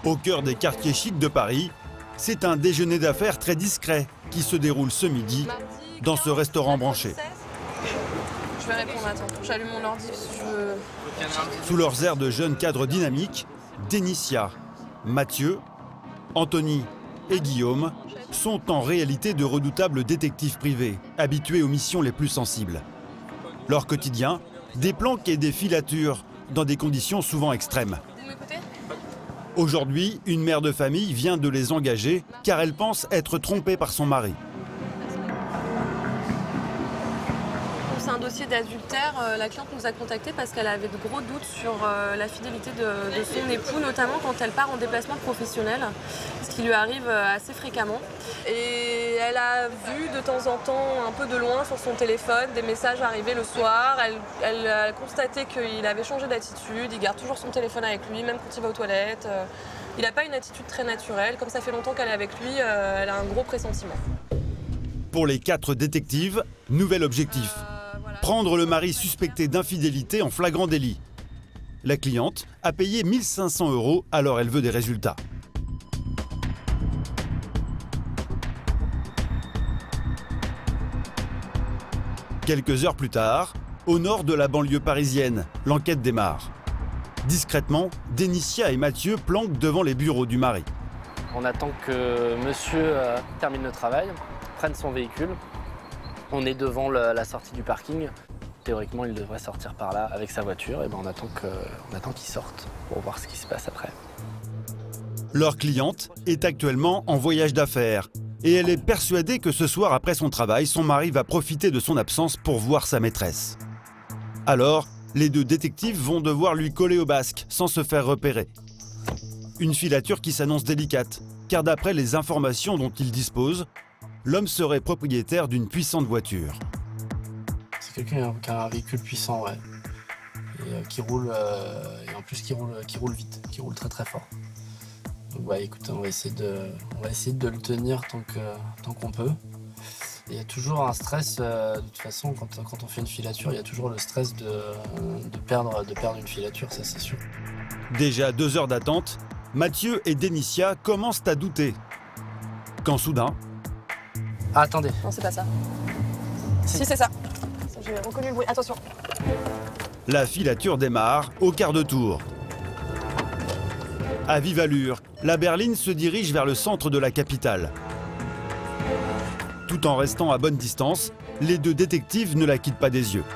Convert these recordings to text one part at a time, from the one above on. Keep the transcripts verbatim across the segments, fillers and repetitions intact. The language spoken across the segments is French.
Au cœur des quartiers chics de Paris, c'est un déjeuner d'affaires très discret qui se déroule ce midi dans ce restaurant branché. Je vais répondre, attends, j'allume mon ordi. Je... Sous leurs airs de jeunes cadres dynamiques, Dénicia, Mathieu, Anthony et Guillaume sont en réalité de redoutables détectives privés, habitués aux missions les plus sensibles. Leur quotidien, des planques et des filatures dans des conditions souvent extrêmes. Aujourd'hui, une mère de famille vient de les engager car elle pense être trompée par son mari. C'est un dossier d'adultère. La cliente nous a contactés parce qu'elle avait de gros doutes sur la fidélité de, de son époux, notamment quand elle part en déplacement professionnel, ce qui lui arrive assez fréquemment. Et elle a vu de temps en temps, un peu de loin sur son téléphone, des messages arriver le soir. Elle, elle a constaté qu'il avait changé d'attitude, il garde toujours son téléphone avec lui, même quand il va aux toilettes. Il n'a pas une attitude très naturelle. Comme ça fait longtemps qu'elle est avec lui, elle a un gros pressentiment. Pour les quatre détectives, nouvel objectif. Prendre le mari suspecté d'infidélité en flagrant délit. La cliente a payé mille cinq cents euros, alors elle veut des résultats. Quelques heures plus tard, au nord de la banlieue parisienne, l'enquête démarre. Discrètement, Dénicia et Mathieu planquent devant les bureaux du mari. On attend que monsieur euh, termine le travail, prenne son véhicule. On est devant le, la sortie du parking. Théoriquement, il devrait sortir par là avec sa voiture. Et ben on attend que, on attend qu'il sorte pour voir ce qui se passe après. Leur cliente est actuellement en voyage d'affaires. Et elle est persuadée que ce soir, après son travail, son mari va profiter de son absence pour voir sa maîtresse. Alors, les deux détectives vont devoir lui coller au basque sans se faire repérer. Une filature qui s'annonce délicate, car d'après les informations dont ils disposent, l'homme serait propriétaire d'une puissante voiture. C'est quelqu'un qui a un véhicule puissant, ouais. Et euh, qui roule, euh, et en plus qui roule, qui roule vite, qui roule très très fort. Donc bah écoute, on va essayer de, on va essayer de le tenir tant que, tant qu'on peut. Il y a toujours un stress, euh, de toute façon, quand, quand on fait une filature, il y a toujours le stress de, de, perdre, de perdre une filature, ça c'est sûr. Déjà deux heures d'attente, Mathieu et Dénicia commencent à douter. Quand soudain... Ah, attendez. Non, c'est pas ça. Si, c'est ça. J'ai reconnu le bruit. Attention. La filature démarre au quart de tour. À vive allure, la berline se dirige vers le centre de la capitale. Tout en restant à bonne distance, les deux détectives ne la quittent pas des yeux.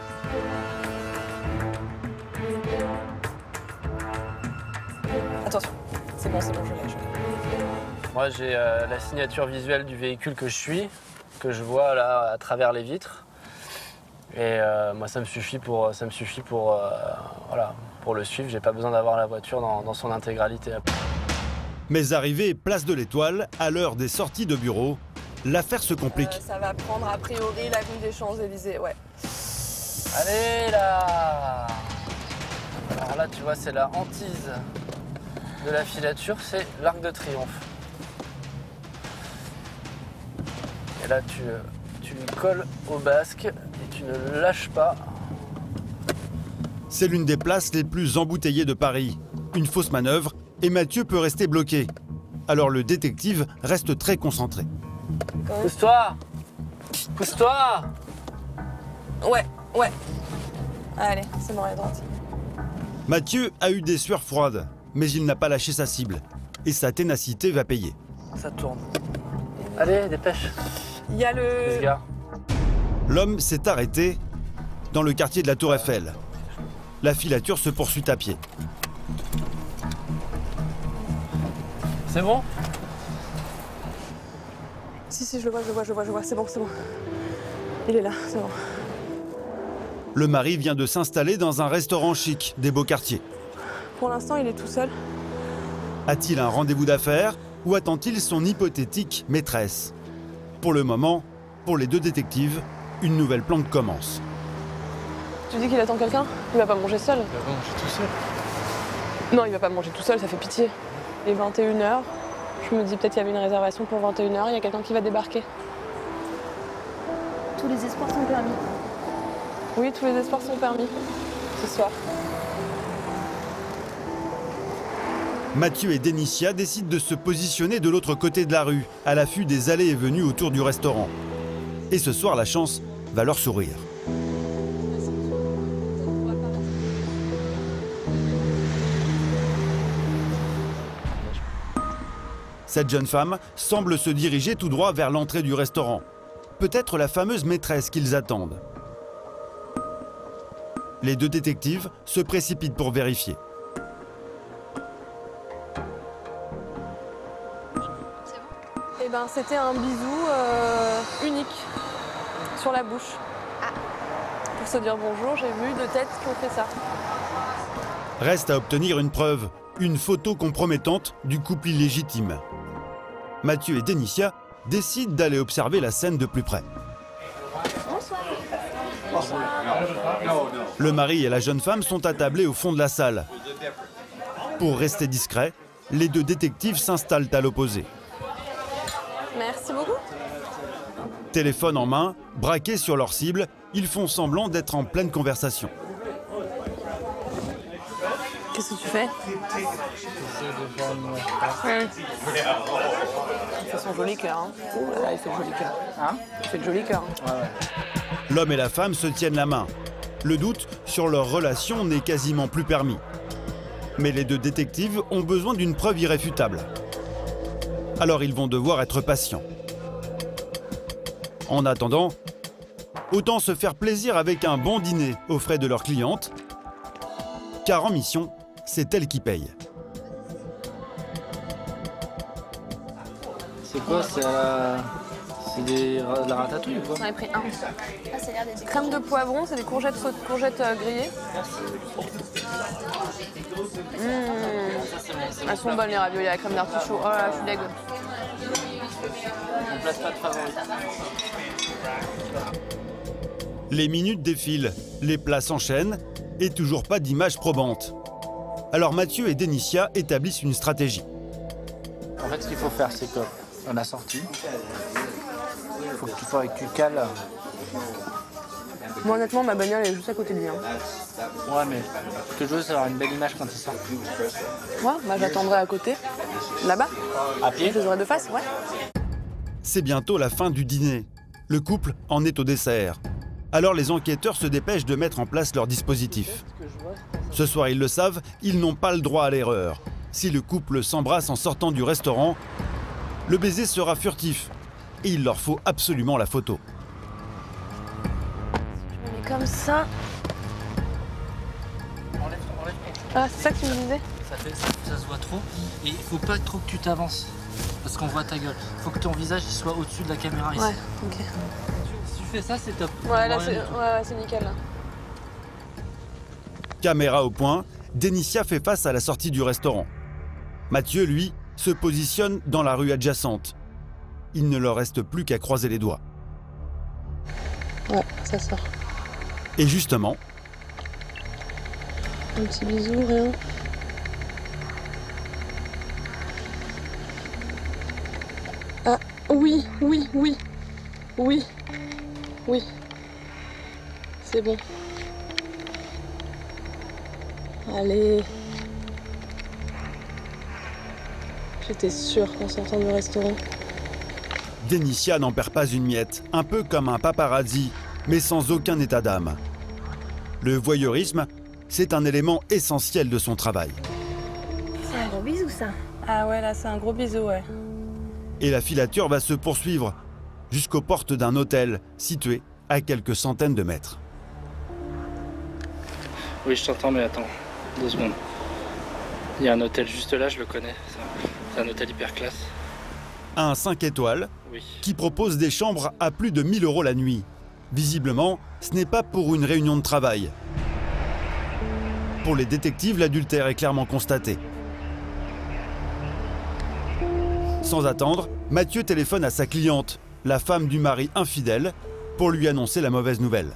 Attention, c'est bon, c'est bon, je l'ai. Moi, j'ai euh, la signature visuelle du véhicule que je suis, que je vois là à travers les vitres. Et euh, moi, ça me suffit pour, ça me suffit pour, euh, voilà, pour le suivre. J'ai pas besoin d'avoir la voiture dans, dans son intégralité. Mais arrivé place de l'Étoile, à l'heure des sorties de bureau, l'affaire se complique. Euh, ça va prendre a priori l'avenue des Champs-Élysées, ouais. Allez là! Alors là, tu vois, c'est la hantise de la filature, c'est l'Arc de Triomphe. Et là, tu, tu lui colles au basque et tu ne lâches pas. C'est l'une des places les plus embouteillées de Paris. Une fausse manœuvre et Mathieu peut rester bloqué. Alors le détective reste très concentré. Pousse-toi! Pousse-toi! Ouais, ouais. Allez, c'est bon, à droite. Mathieu a eu des sueurs froides, mais il n'a pas lâché sa cible. Et sa ténacité va payer. Ça tourne. Allez, dépêche. Il y a le... L'homme s'est arrêté dans le quartier de la Tour Eiffel. La filature se poursuit à pied. C'est bon? Si, si, je le vois, je le vois, je le vois, je le vois. C'est bon, c'est bon. Il est là, c'est bon. Le mari vient de s'installer dans un restaurant chic des beaux quartiers. Pour l'instant, il est tout seul. A-t-il un rendez-vous d'affaires ou attend-il son hypothétique maîtresse? Pour le moment, pour les deux détectives, une nouvelle planque commence. Tu dis qu'il attend quelqu'un? Il va pas manger seul? Il va pas manger tout seul. Non, il va pas manger tout seul, ça fait pitié. Il est vingt et une heures. Je me dis peut-être qu'il y avait une réservation pour vingt et une heures, il y a quelqu'un qui va débarquer. Tous les espoirs sont permis. Oui, tous les espoirs sont permis ce soir. Mathieu et Dénicia décident de se positionner de l'autre côté de la rue, à l'affût des allées et venues autour du restaurant. Et ce soir, la chance va leur sourire. Cette jeune femme semble se diriger tout droit vers l'entrée du restaurant. Peut-être la fameuse maîtresse qu'ils attendent. Les deux détectives se précipitent pour vérifier. Eh ben, c'était un bisou euh, unique sur la bouche. Pour se dire bonjour, j'ai vu deux têtes qui ont fait ça. Reste à obtenir une preuve, une photo compromettante du couple illégitime. Mathieu et Dénicia décident d'aller observer la scène de plus près. Le mari et la jeune femme sont attablés au fond de la salle. Pour rester discrets, les deux détectives s'installent à l'opposé. Merci beaucoup. Téléphone en main, braqués sur leur cible, ils font semblant d'être en pleine conversation. Qu'est-ce que tu fais? Ouais. Il fait son joli cœur. Hein. Oh là là, il fait le joli cœur. Hein, il fait le joli cœur. Ouais, ouais. L'homme et la femme se tiennent la main. Le doute sur leur relation n'est quasiment plus permis. Mais les deux détectives ont besoin d'une preuve irréfutable. Alors ils vont devoir être patients. En attendant, autant se faire plaisir avec un bon dîner aux frais de leur cliente, car en mission, c'est elle qui paye. C'est quoi? C'est la... des... de la ratatouille ou quoi? J'en ai pris un. Ah, ça a l'air d'être crème de poivron, c'est des courgettes, saut- courgettes euh, grillées. Mmh. Elles sont bonnes les raviolis à la crème d'artichaut. Oh là là, je suis deg. On place pas de favori. Les minutes défilent, les plats s'enchaînent et toujours pas d'image probante. Alors Mathieu et Dénicia établissent une stratégie. En fait, ce qu'il faut faire, c'est qu'on a sorti. Il faut que tu, faudrait que tu cales. Moi honnêtement, ma bagnole elle est juste à côté de lui. Hein. Ouais, mais ce que je veux, c'est avoir une belle image quand il sort. Ouais, bah j'attendrai à côté. Là-bas. À pied? Je les aurai de face, ouais. C'est bientôt la fin du dîner. Le couple en est au dessert. Alors les enquêteurs se dépêchent de mettre en place leur dispositif. Ce soir, ils le savent, ils n'ont pas le droit à l'erreur. Si le couple s'embrasse en sortant du restaurant, le baiser sera furtif. Et il leur faut absolument la photo. Je me mets comme ça. Enlève, enlève. Ah, c'est ça que tu me disais? Ça, fait, ça, ça se voit trop. Et il faut pas trop que tu t'avances. Parce qu'on voit ta gueule. Il faut que ton visage il soit au-dessus de la caméra ici. Ouais, ok. Si tu fais ça, c'est top. Ouais, là Moi, c'est rien du tout. ouais, ouais, c'est nickel. Là. Caméra au point, Dénicia fait face à la sortie du restaurant. Mathieu, lui, se positionne dans la rue adjacente. Il ne leur reste plus qu'à croiser les doigts. Ouais, ça sort. Et justement, Un petit bisou, rien. Ah, oui, oui, oui. Oui. Oui. C'est bon. Allez. J'étais sûre qu'en sortant du restaurant. Dénicia n'en perd pas une miette, un peu comme un paparazzi, mais sans aucun état d'âme. Le voyeurisme, c'est un élément essentiel de son travail. C'est un gros bisou, ça. Ah ouais, là c'est un gros bisou, ouais. Et la filature va se poursuivre jusqu'aux portes d'un hôtel situé à quelques centaines de mètres. Oui, je t'entends, mais attends. Deux secondes. Il y a un hôtel juste là, je le connais. C'est un hôtel hyper classe. Un cinq étoiles Oui. qui propose des chambres à plus de mille euros la nuit. Visiblement, ce n'est pas pour une réunion de travail. Pour les détectives, l'adultère est clairement constaté. Sans attendre, Mathieu téléphone à sa cliente, la femme du mari infidèle, pour lui annoncer la mauvaise nouvelle.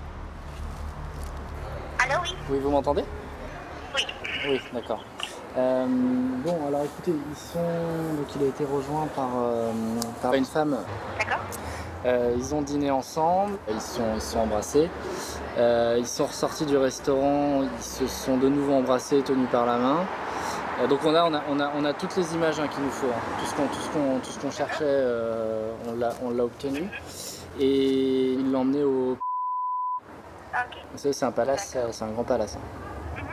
Allô, oui. Oui, vous m'entendez? Oui. Oui, d'accord. Euh, bon, alors écoutez, ils sont... Donc, il a été rejoint par, euh, par une femme. D'accord. Euh, ils ont dîné ensemble, ils se sont, ils se sont embrassés. Euh, ils sont ressortis du restaurant, ils se sont de nouveau embrassés, tenus par la main. Euh, donc on a, on, a, on, a, on a toutes les images hein, qu'il nous faut, hein. tout ce qu'on tout ce qu'on, tout ce qu'on cherchait, euh, on l'a on l'a obtenu. Et il l'a emmené au... Ok. C'est un palace, c'est un grand palace. Hein.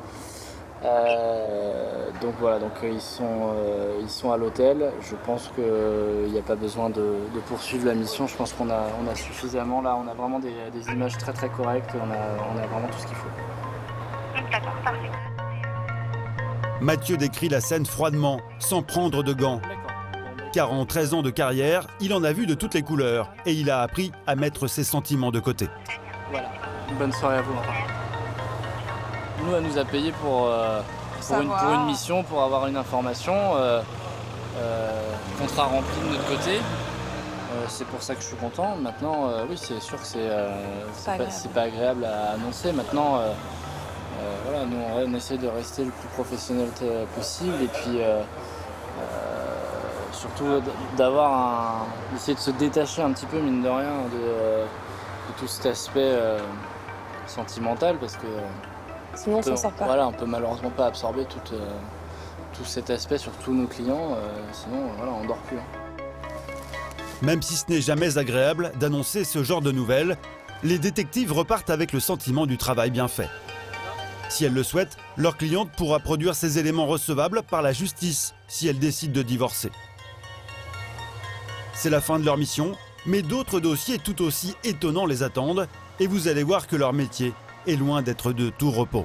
Euh, donc voilà, donc ils sont, euh, ils sont à l'hôtel. Je pense qu'il n'y a pas besoin de, de poursuivre la mission. Je pense qu'on a, on a suffisamment là, on a vraiment des, des images très très correctes. On a, on a vraiment tout ce qu'il faut. D'accord, parfait. Mathieu décrit la scène froidement, sans prendre de gants. Car en treize ans de carrière, il en a vu de toutes les couleurs et il a appris à mettre ses sentiments de côté. Voilà, bonne soirée à vous. Nous, elle nous a payé pour, euh, pour, une, pour une mission, pour avoir une information. Euh, euh, contrat rempli de notre côté. Euh, c'est pour ça que je suis content. Maintenant, euh, oui, c'est sûr que c'est euh, pas, pas, pas agréable à annoncer. Maintenant, euh, euh, voilà, nous, on, on essaie de rester le plus professionnel possible et puis euh, euh, surtout d'avoir un, d'essayer de se détacher un petit peu, mine de rien, de, de tout cet aspect euh, sentimental, parce que sinon on s'en sort pas. Voilà, on peut malheureusement pas absorber tout, euh, tout cet aspect sur tous nos clients, euh, sinon voilà, on dort plus. Hein. Même si ce n'est jamais agréable d'annoncer ce genre de nouvelles, les détectives repartent avec le sentiment du travail bien fait. Si elles le souhaitent, leur cliente pourra produire ces éléments recevables par la justice si elle décide de divorcer. C'est la fin de leur mission, mais d'autres dossiers tout aussi étonnants les attendent et vous allez voir que leur métier est loin d'être de tout repos.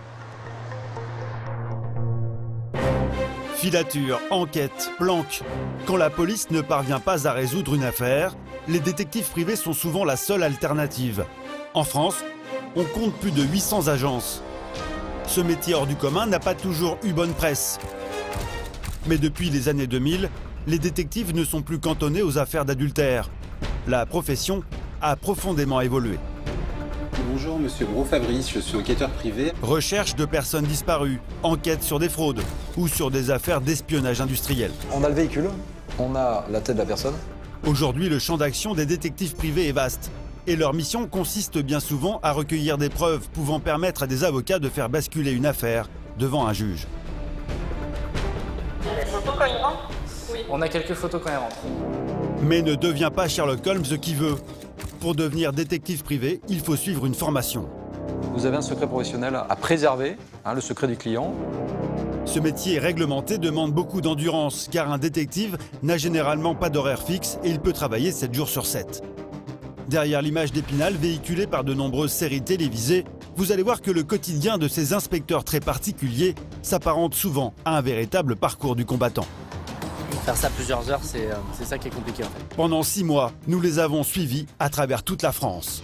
Filature, enquête, planque. Quand la police ne parvient pas à résoudre une affaire, les détectives privés sont souvent la seule alternative. En France, on compte plus de huit cents agences. Ce métier hors du commun n'a pas toujours eu bonne presse. Mais depuis les années deux mille, les détectives ne sont plus cantonnés aux affaires d'adultère. La profession a profondément évolué. Bonjour, monsieur Gros Fabrice, je suis enquêteur privé. Recherche de personnes disparues, enquête sur des fraudes ou sur des affaires d'espionnage industriel. On a le véhicule, on a la tête de la personne. Aujourd'hui, le champ d'action des détectives privés est vaste. Et leur mission consiste bien souvent à recueillir des preuves pouvant permettre à des avocats de faire basculer une affaire devant un juge. Les photos quand il rentre ? Oui. On a quelques photos quand elle rentre. Mais ne devient pas Sherlock Holmes qui veut. Pour devenir détective privé, il faut suivre une formation. Vous avez un secret professionnel à préserver, hein, le secret du client. Ce métier réglementé demande beaucoup d'endurance, car un détective n'a généralement pas d'horaire fixe et il peut travailler sept jours sur sept. Derrière l'image d'Épinal véhiculée par de nombreuses séries télévisées, vous allez voir que le quotidien de ces inspecteurs très particuliers s'apparente souvent à un véritable parcours du combattant. Faire ça plusieurs heures, c'est euh, ça qui est compliqué en fait. Pendant six mois, nous les avons suivis à travers toute la France.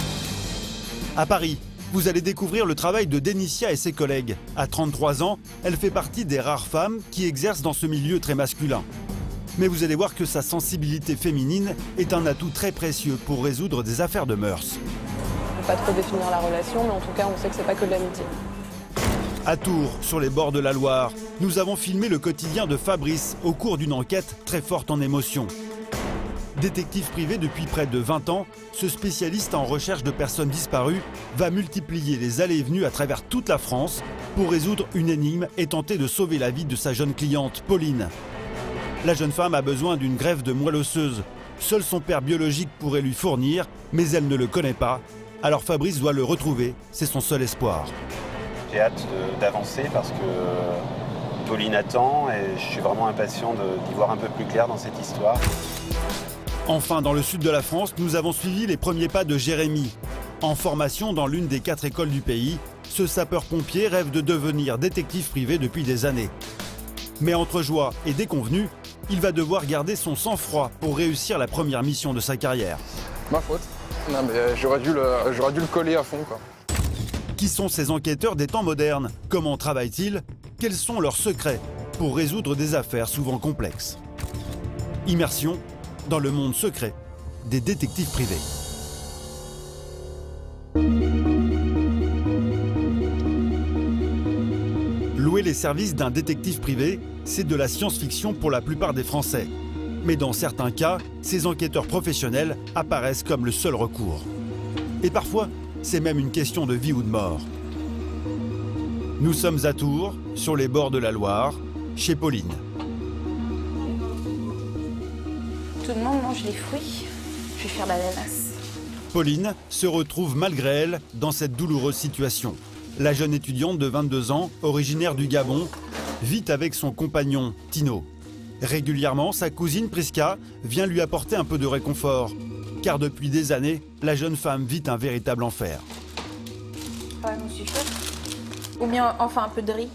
À Paris, vous allez découvrir le travail de Dénicia et ses collègues. À trente-trois ans, elle fait partie des rares femmes qui exercent dans ce milieu très masculin. Mais vous allez voir que sa sensibilité féminine est un atout très précieux pour résoudre des affaires de mœurs. On ne peut pas trop définir la relation, mais en tout cas, on sait que c'est pas que de l'amitié. À Tours, sur les bords de la Loire, nous avons filmé le quotidien de Fabrice au cours d'une enquête très forte en émotion. Détective privé depuis près de vingt ans, ce spécialiste en recherche de personnes disparues va multiplier les allées et venues à travers toute la France pour résoudre une énigme et tenter de sauver la vie de sa jeune cliente, Pauline. La jeune femme a besoin d'une greffe de moelle osseuse. Seul son père biologique pourrait lui fournir, mais elle ne le connaît pas. Alors Fabrice doit le retrouver, c'est son seul espoir. J'ai hâte d'avancer parce que Pauline attend et je suis vraiment impatient d'y voir un peu plus clair dans cette histoire. Enfin, dans le sud de la France, nous avons suivi les premiers pas de Jérémy. En formation dans l'une des quatre écoles du pays, ce sapeur-pompier rêve de devenir détective privé depuis des années. Mais entre joie et déconvenue, il va devoir garder son sang-froid pour réussir la première mission de sa carrière. Ma faute. Non mais j'aurais dû, dû le coller à fond quoi. Qui sont ces enquêteurs des temps modernes? Comment travaillent-ils? Quels sont leurs secrets pour résoudre des affaires souvent complexes? Immersion dans le monde secret des détectives privés. Louer les services d'un détective privé, c'est de la science-fiction pour la plupart des Français. Mais dans certains cas, ces enquêteurs professionnels apparaissent comme le seul recours. Et parfois, c'est même une question de vie ou de mort. Nous sommes à Tours, sur les bords de la Loire, chez Pauline. Tout le monde mange les fruits. Je vais faire l'ananas. Pauline se retrouve malgré elle dans cette douloureuse situation. La jeune étudiante de vingt-deux ans, originaire du Gabon, vit avec son compagnon Tino. Régulièrement, sa cousine Priska vient lui apporter un peu de réconfort. Car depuis des années, la jeune femme vit un véritable enfer. Ça nous suffit. Ou bien on fait un peu de riz.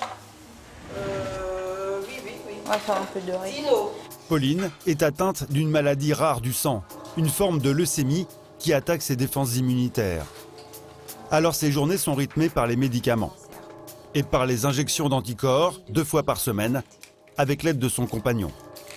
Euh, oui, oui, oui. On va faire un peu de riz. Tino. Pauline est atteinte d'une maladie rare du sang, une forme de leucémie qui attaque ses défenses immunitaires. Alors ses journées sont rythmées par les médicaments et par les injections d'anticorps deux fois par semaine avec l'aide de son compagnon.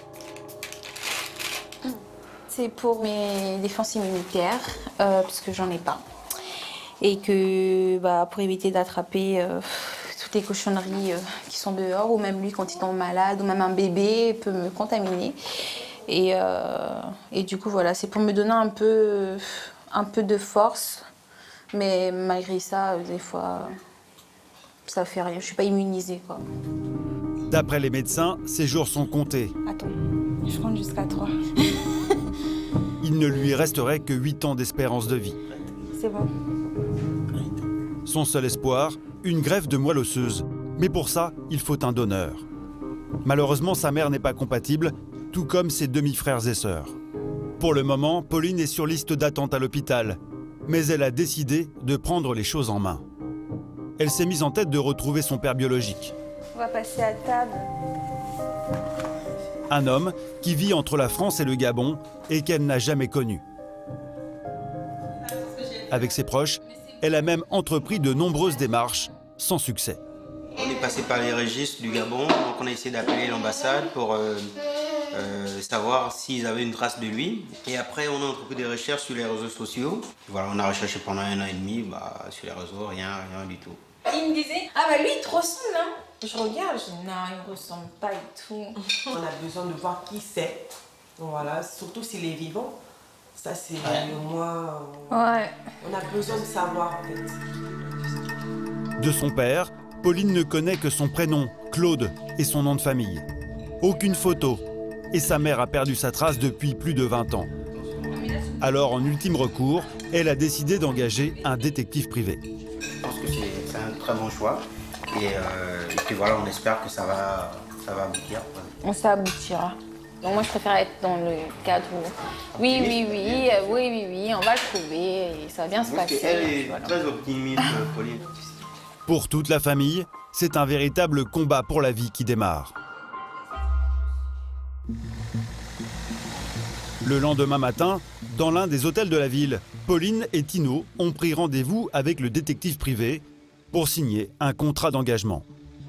C'est pour mes défenses immunitaires, euh, parce que j'en ai pas. Et que bah, pour éviter d'attraper euh, toutes les cochonneries euh, qui sont dehors, ou même lui quand il tombe malade, ou même un bébé peut me contaminer. Et, euh, et du coup, voilà, c'est pour me donner un peu, un peu de force. Mais malgré ça, des fois, ça fait rien. Je suis pas immunisée, quoi. D'après les médecins, ses jours sont comptés. Attends, je compte jusqu'à trois. Il ne lui resterait que huit ans d'espérance de vie. C'est bon. Son seul espoir, une greffe de moelle osseuse. Mais pour ça, il faut un donneur. Malheureusement, sa mère n'est pas compatible, tout comme ses demi-frères et sœurs. Pour le moment, Pauline est sur liste d'attente à l'hôpital. Mais elle a décidé de prendre les choses en main. Elle s'est mise en tête de retrouver son père biologique. On va passer à table. Un homme qui vit entre la France et le Gabon et qu'elle n'a jamais connu. Avec ses proches, elle a même entrepris de nombreuses démarches, sans succès. On est passé par les registres du Gabon, donc on a essayé d'appeler l'ambassade pour euh, euh, savoir s'ils avaient une trace de lui. Et après, on a entrepris des recherches sur les réseaux sociaux. Voilà, on a recherché pendant un an et demi, bah, sur les réseaux, rien, rien du tout. Il me disait, ah bah lui il te ressemble, hein. Je regarde, je dis, non, il me ressemble pas et tout. On a besoin de voir qui c'est. Voilà, surtout s'il est vivant. Ça, c'est Ouais. au moins. Ouais. On a besoin de savoir, en fait. De son père, Pauline ne connaît que son prénom, Claude, et son nom de famille. Aucune photo. Et sa mère a perdu sa trace depuis plus de vingt ans. Alors, en ultime recours, elle a décidé d'engager un détective privé. Je pense que c'est un très bon choix. Et, euh, et puis voilà, on espère que ça va, ça va aboutir. On s'aboutira. Donc moi je préfère être dans le cadre où oui, oui, oui, euh, oui, oui, oui, on va le trouver et ça va bien se passer. Elle est Voilà. très optimiste, Pauline. Pour toute la famille, c'est un véritable combat pour la vie qui démarre. Le lendemain matin, dans l'un des hôtels de la ville, Pauline et Tino ont pris rendez-vous avec le détective privé pour signer un contrat d'engagement.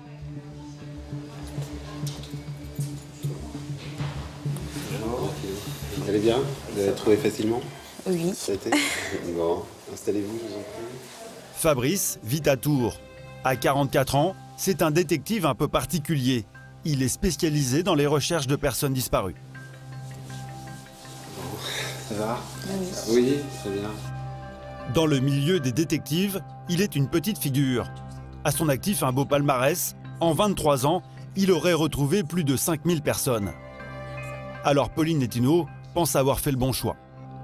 Vous allez bien? Vous avez trouvé facilement? Oui. Ça a été? Bon, installez-vous, je vous en prie. Fabrice vit à Tours. À quarante-quatre ans, c'est un détective un peu particulier. Il est spécialisé dans les recherches de personnes disparues. Ça va? Oui, très bien. Dans le milieu des détectives, il est une petite figure. À son actif, un beau palmarès. En vingt-trois ans, il aurait retrouvé plus de cinq mille personnes. Alors Pauline et Tino pensent avoir fait le bon choix.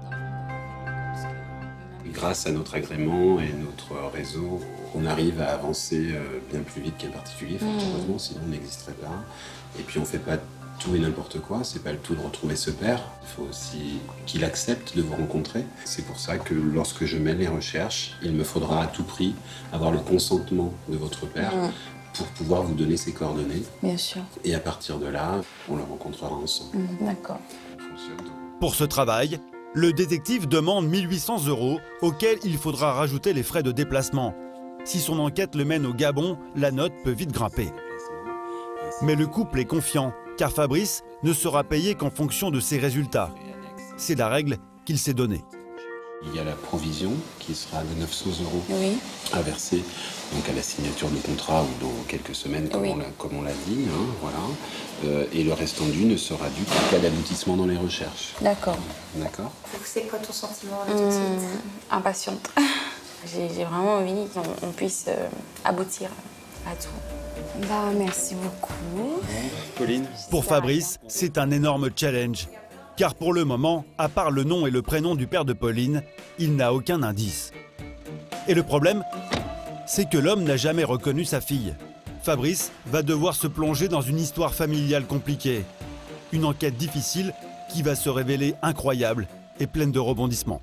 Grâce à notre agrément et notre réseau, on arrive à avancer bien plus vite qu'un particulier, fort heureusement, sinon on n'existerait pas. Et puis on ne fait pas tout et n'importe quoi, c'est pas le tout de retrouver ce père. Il faut aussi qu'il accepte de vous rencontrer. C'est pour ça que lorsque je mène les recherches, il me faudra à tout prix avoir le consentement de votre père mmh. pour pouvoir vous donner ses coordonnées. Bien sûr. Et à partir de là, on le rencontrera ensemble. Mmh, d'accord. Pour ce travail, le détective demande mille huit cents euros auxquels il faudra rajouter les frais de déplacement. Si son enquête le mène au Gabon, la note peut vite grimper. Mais le couple est confiant, car Fabrice ne sera payé qu'en fonction de ses résultats. C'est la règle qu'il s'est donnée. Il y a la provision qui sera de neuf cents euros oui. à verser donc à la signature du contrat ou dans quelques semaines, comme oui. on l'a dit. Hein, voilà. euh, et le restant dû ne sera dû qu'en cas d'aboutissement dans les recherches. D'accord. D'accord. C'est quoi ton sentiment là tout de suite? Impatiente. J'ai vraiment envie qu'on puisse euh, aboutir à tout. Bah, merci beaucoup. Pauline. Pour Fabrice, c'est un énorme challenge. Car pour le moment, à part le nom et le prénom du père de Pauline, il n'a aucun indice. Et le problème, c'est que l'homme n'a jamais reconnu sa fille. Fabrice va devoir se plonger dans une histoire familiale compliquée. Une enquête difficile qui va se révéler incroyable et pleine de rebondissements.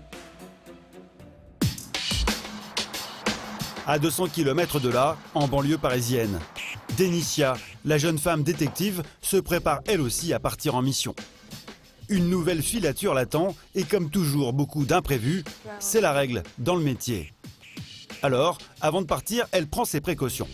À deux cents kilomètres de là, en banlieue parisienne, Dénicia, la jeune femme détective, se prépare elle aussi à partir en mission. Une nouvelle filature l'attend et comme toujours beaucoup d'imprévus, c'est la règle dans le métier. Alors, avant de partir, elle prend ses précautions.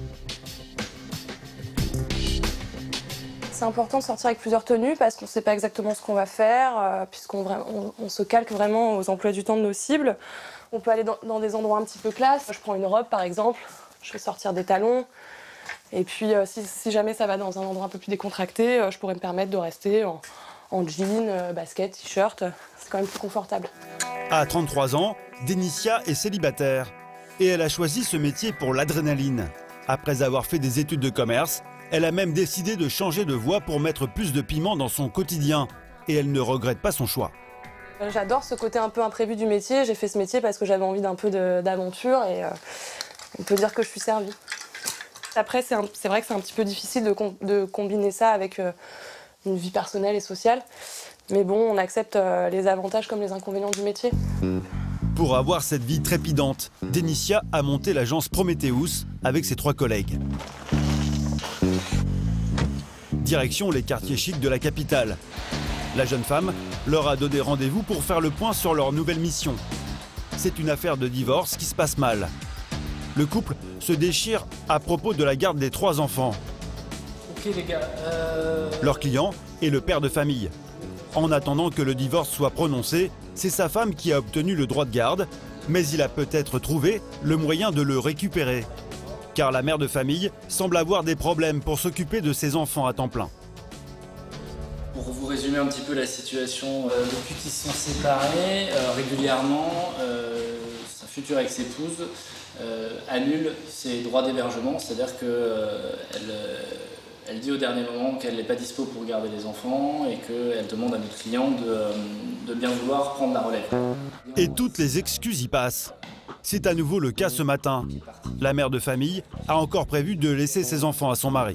C'est important de sortir avec plusieurs tenues parce qu'on ne sait pas exactement ce qu'on va faire, euh, puisqu'on on, on se calque vraiment aux emplois du temps de nos cibles. On peut aller dans, dans des endroits un petit peu classe. Je prends une robe par exemple, je fais sortir des talons. Et puis euh, si, si jamais ça va dans un endroit un peu plus décontracté, euh, je pourrais me permettre de rester en, en jean, euh, basket, t-shirt. C'est quand même plus confortable. À trente-trois ans, Dénicia est célibataire. Et elle a choisi ce métier pour l'adrénaline. Après avoir fait des études de commerce, elle a même décidé de changer de voie pour mettre plus de piment dans son quotidien. Et elle ne regrette pas son choix. J'adore ce côté un peu imprévu du métier. J'ai fait ce métier parce que j'avais envie d'un peu d'aventure et euh, on peut dire que je suis servie. Après, c'est vrai que c'est un petit peu difficile de, com de combiner ça avec euh, une vie personnelle et sociale. Mais bon, on accepte euh, les avantages comme les inconvénients du métier. Pour avoir cette vie trépidante, Dénicia a monté l'agence Prometheus avec ses trois collègues. Direction les quartiers chics de la capitale. La jeune femme leur a donné rendez-vous pour faire le point sur leur nouvelle mission. C'est une affaire de divorce qui se passe mal. Le couple se déchire à propos de la garde des trois enfants. Ok les gars, euh... Leur client est le père de famille. En attendant que le divorce soit prononcé, c'est sa femme qui a obtenu le droit de garde, mais il a peut-être trouvé le moyen de le récupérer. Car la mère de famille semble avoir des problèmes pour s'occuper de ses enfants à temps plein. Pour vous résumer un petit peu la situation, euh, depuis qu'ils se sont séparés, euh, régulièrement, euh, sa future ex-épouse euh, annule ses droits d'hébergement, c'est-à-dire qu'elle euh, elle dit au dernier moment qu'elle n'est pas dispo pour garder les enfants et qu'elle demande à notre client de, euh, de bien vouloir prendre la relève. Et toutes les excuses y passent. C'est à nouveau le cas ce matin. La mère de famille a encore prévu de laisser ses enfants à son mari.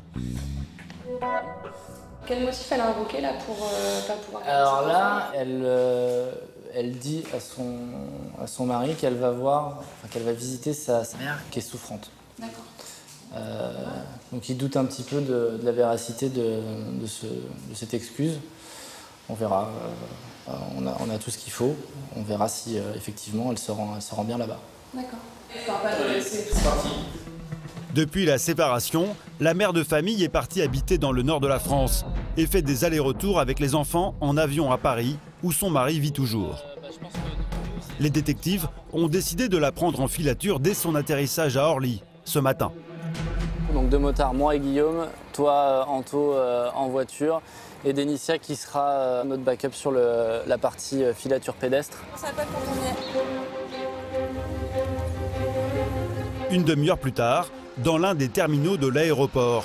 Quel motif elle a invoqué là pour euh, pas pouvoir... Alors là, elle, euh, elle dit à son, à son mari qu'elle va voir, enfin, qu'elle va visiter sa, sa mère qui est souffrante. D'accord. Euh, donc il doute un petit peu de, de la véracité de, de, ce, de cette excuse. On verra. Euh, on, a, on a tout ce qu'il faut. On verra si euh, effectivement elle se rend, elle se rend bien là-bas. D'accord. C'est parti. Depuis la séparation, la mère de famille est partie habiter dans le nord de la France et fait des allers-retours avec les enfants en avion à Paris, où son mari vit toujours. Les détectives ont décidé de la prendre en filature dès son atterrissage à Orly, ce matin. Donc deux motards, moi et Guillaume, toi Anto euh, en voiture et Dénicia qui sera euh, notre backup sur le, la partie euh, filature pédestre. Ça s'appelle quand on y est. Une demi-heure plus tard, dans l'un des terminaux de l'aéroport.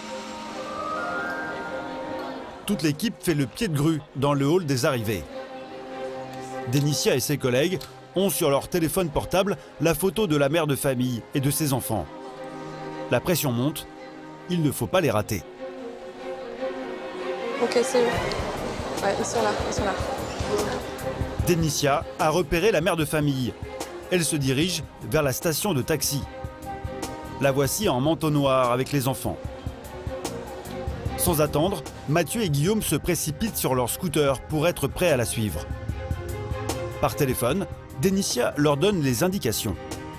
Toute l'équipe fait le pied de grue dans le hall des arrivées. Dénicia et ses collègues ont sur leur téléphone portable la photo de la mère de famille et de ses enfants. La pression monte, il ne faut pas les rater. Ok, c'est eux. Ouais, ils sont là, ils sont là. Dénicia a repéré la mère de famille. Elle se dirige vers la station de taxi. La voici en manteau noir avec les enfants. Sans attendre, Mathieu et Guillaume se précipitent sur leur scooter pour être prêts à la suivre. Par téléphone, Dénicia leur donne les indications.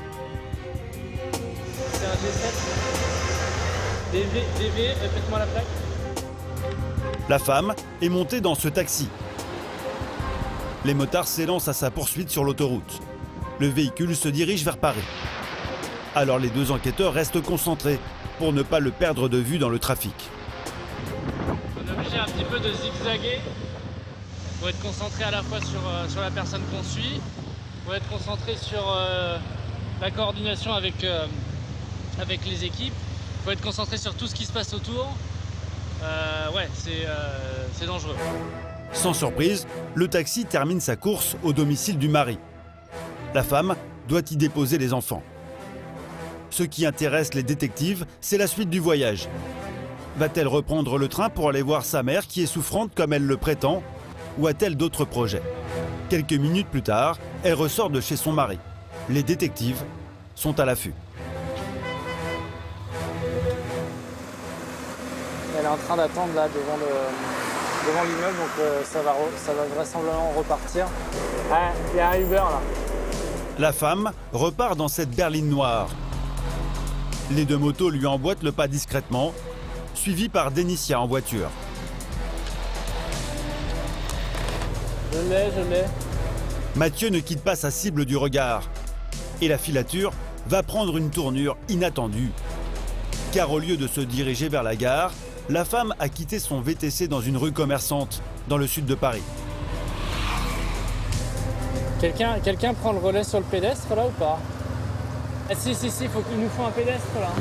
C'est un D sept. D V, D V, répète-moi la plaque. La femme est montée dans ce taxi. Les motards s'élancent à sa poursuite sur l'autoroute. Le véhicule se dirige vers Paris. Alors les deux enquêteurs restent concentrés pour ne pas le perdre de vue dans le trafic. On est obligé un petit peu de zigzaguer pour être concentré à la fois sur, euh, sur la personne qu'on suit, pour être concentré sur euh, la coordination avec, euh, avec les équipes. Il faut être concentré sur tout ce qui se passe autour. Euh, ouais, c'est euh, dangereux. Sans surprise, le taxi termine sa course au domicile du mari. La femme doit y déposer les enfants. Ce qui intéresse les détectives, c'est la suite du voyage. Va-t-elle reprendre le train pour aller voir sa mère qui est souffrante comme elle le prétend, ou a-t-elle d'autres projets? Quelques minutes plus tard, elle ressort de chez son mari. Les détectives sont à l'affût. Elle est en train d'attendre là devant le devant l'immeuble, donc euh, ça, va ça va vraisemblablement repartir. Ah, il y a un Uber là. La femme repart dans cette berline noire. Les deux motos lui emboîtent le pas discrètement, suivi par Dénicia en voiture. Je l'ai, je l'ai. Mathieu ne quitte pas sa cible du regard. Et la filature va prendre une tournure inattendue. Car au lieu de se diriger vers la gare, la femme a quitté son V T C dans une rue commerçante, dans le sud de Paris. Quelqu'un quelqu'un prend le relais sur le pédestre là ou pas? Ah si, si, si, faut qu'il nous faut un pédestre là.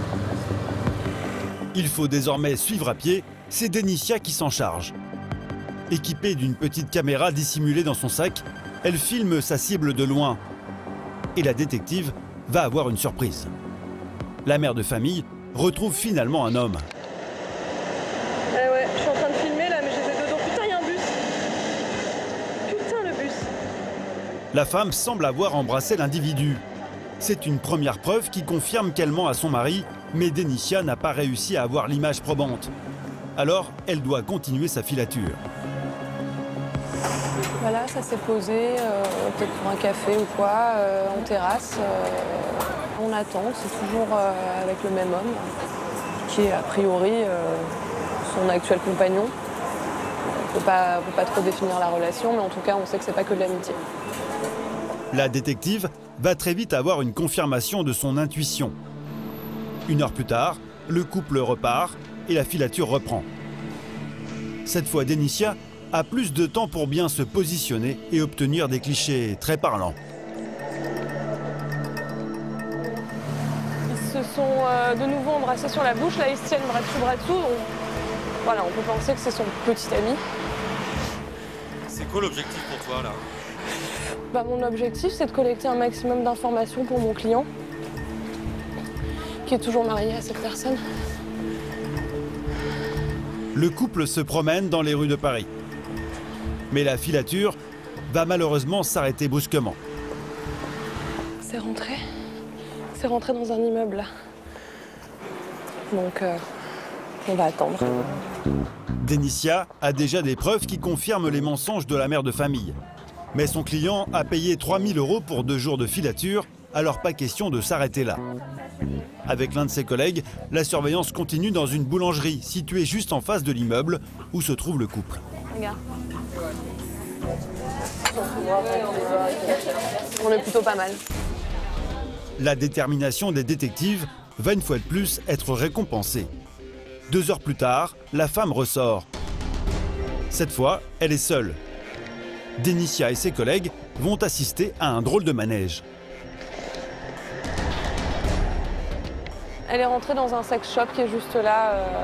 Il faut désormais suivre à pied, c'est Dénicia qui s'en charge. Équipée d'une petite caméra dissimulée dans son sac, elle filme sa cible de loin. Et la détective va avoir une surprise. La mère de famille retrouve finalement un homme. Eh ouais, je suis en train de filmer là, mais j'étais dedans. Putain, il y a un bus. Putain, le bus. La femme semble avoir embrassé l'individu. C'est une première preuve qui confirme qu'elle ment à son mari, mais Dénicia n'a pas réussi à avoir l'image probante. Alors, elle doit continuer sa filature. Voilà, ça s'est posé, euh, peut-être pour un café ou quoi, euh, en terrasse. Euh, on attend, c'est toujours euh, avec le même homme, qui est a priori euh, son actuel compagnon. On ne peut pas, peut pas trop définir la relation, mais en tout cas, on sait que c'est pas que de l'amitié. La détective va très vite avoir une confirmation de son intuition. Une heure plus tard, le couple repart et la filature reprend. Cette fois, Dénicia a plus de temps pour bien se positionner et obtenir des clichés très parlants. Ils se sont euh, de nouveau embrassés sur la bouche, là ils se tiennent bras dessus, bras dessous. Donc, voilà, on peut penser que c'est son petit ami. C'est quoi l'objectif pour toi là? Bah, mon objectif, c'est de collecter un maximum d'informations pour mon client, qui est toujours marié à cette personne. Le couple se promène dans les rues de Paris. Mais la filature va malheureusement s'arrêter brusquement. C'est rentré. C'est rentré dans un immeuble là. Donc, euh, on va attendre. Dénicia a déjà des preuves qui confirment les mensonges de la mère de famille. Mais son client a payé trois mille euros pour deux jours de filature, alors pas question de s'arrêter là. Avec l'un de ses collègues, la surveillance continue dans une boulangerie située juste en face de l'immeuble où se trouve le couple. Regarde. On est plutôt pas mal. La détermination des détectives va une fois de plus être récompensée. Deux heures plus tard, la femme ressort. Cette fois, elle est seule. Dénicia et ses collègues vont assister à un drôle de manège. Elle est rentrée dans un sex shop qui est juste là. Euh...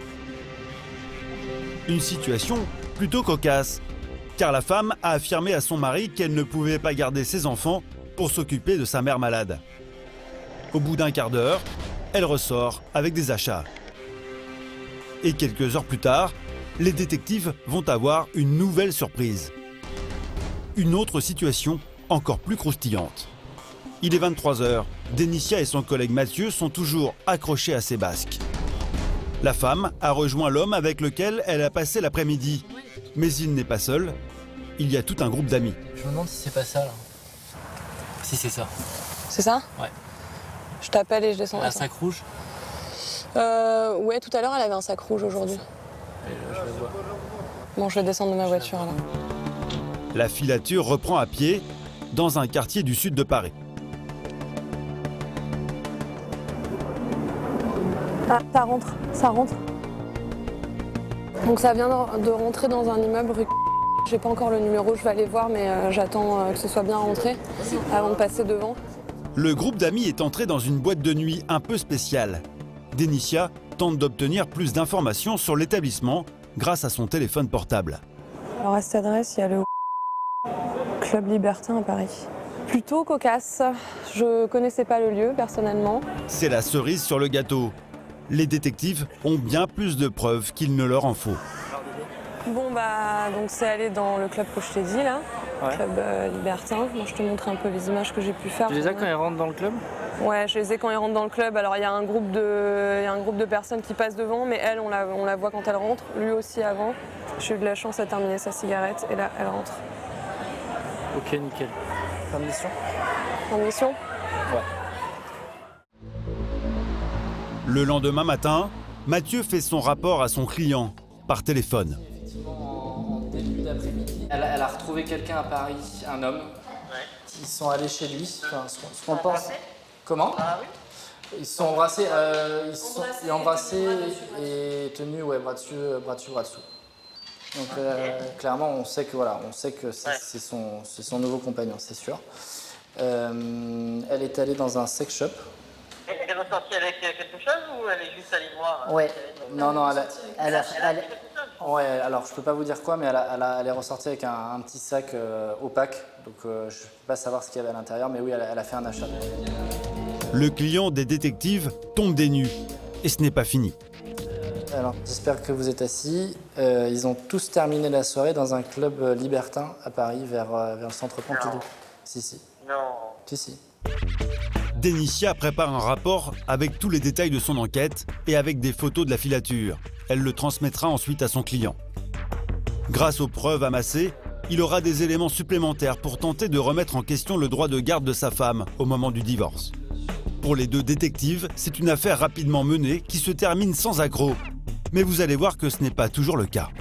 Une situation plutôt cocasse, car la femme a affirmé à son mari qu'elle ne pouvait pas garder ses enfants pour s'occuper de sa mère malade. Au bout d'un quart d'heure, elle ressort avec des achats. Et quelques heures plus tard, les détectives vont avoir une nouvelle surprise. Une autre situation encore plus croustillante. Il est vingt-trois heures, Dénicia et son collègue Mathieu sont toujours accrochés à ses basques. La femme a rejoint l'homme avec lequel elle a passé l'après-midi. Mais il n'est pas seul, il y a tout un groupe d'amis. Je me demande si c'est pas ça là. Si c'est ça. C'est ça? Ouais. Je t'appelle et je descends. Un sac rouge? Euh, ouais, tout à l'heure elle avait un sac rouge aujourd'hui. Je le vois. Bon, je vais descendre de ma voiture alors. La filature reprend à pied dans un quartier du sud de Paris. Ah, ça rentre, ça rentre. Donc ça vient de rentrer dans un immeuble rue. J'ai pas encore le numéro, je vais aller voir, mais euh, j'attends euh, que ce soit bien rentré avant de passer devant. Le groupe d'amis est entré dans une boîte de nuit un peu spéciale. Dénicia tente d'obtenir plus d'informations sur l'établissement grâce à son téléphone portable. Alors à cette adresse, il y a le Club Libertin à Paris. Plutôt cocasse. Je connaissais pas le lieu personnellement. C'est la cerise sur le gâteau. Les détectives ont bien plus de preuves qu'il ne leur en faut. Bon bah donc c'est aller dans le club que je t'ai dit là, Ouais. Club euh, Libertin. Moi je te montre un peu les images que j'ai pu faire. Tu les as quand ils rentrent dans le club? Ouais, je les ai quand ils rentrent dans le club. Alors il y a un groupe de, il y a un groupe de personnes qui passent devant, mais elle on la, on la voit quand elle rentre. Lui aussi avant. J'ai eu de la chance à terminer sa cigarette et là elle rentre. Ok, nickel. Fin de mission? En mission? Ouais. Le lendemain matin, Mathieu fait son rapport à son client par téléphone. En début d'après-midi, elle, elle a retrouvé quelqu'un à Paris, un homme. Ils sont allés chez lui. Enfin, ce qu'on- ce qu'on pense. Comment? Ils se sont embrassés, euh, ils se sont ils embrassés et tenus, ouais, bras dessus, bras dessus, bras dessous. Donc euh, clairement, on sait que voilà, on sait que c'est c'est son, c'est son nouveau compagnon, c'est sûr. Euh, elle est allée dans un sex shop. Elle est ressortie avec quelque chose ou elle est juste allée voir? Ouais. Non, non, elle, a, elle, a, elle a- ouais, alors je peux pas vous dire quoi, mais elle, a, elle, a, elle est ressortie avec un, un petit sac euh, opaque, donc euh, je peux pas savoir ce qu'il y avait à l'intérieur, mais oui, elle, elle a fait un achat. Le client des détectives tombe des nues. Et ce n'est pas fini. Alors, j'espère que vous êtes assis. Euh, ils ont tous terminé la soirée dans un club libertin à Paris, vers, euh, vers le centre Pompidou. Si, si. Non. Si, si. Dénicia prépare un rapport avec tous les détails de son enquête et avec des photos de la filature. Elle le transmettra ensuite à son client. Grâce aux preuves amassées, il aura des éléments supplémentaires pour tenter de remettre en question le droit de garde de sa femme au moment du divorce. Pour les deux détectives, c'est une affaire rapidement menée qui se termine sans accroc. Mais vous allez voir que ce n'est pas toujours le cas.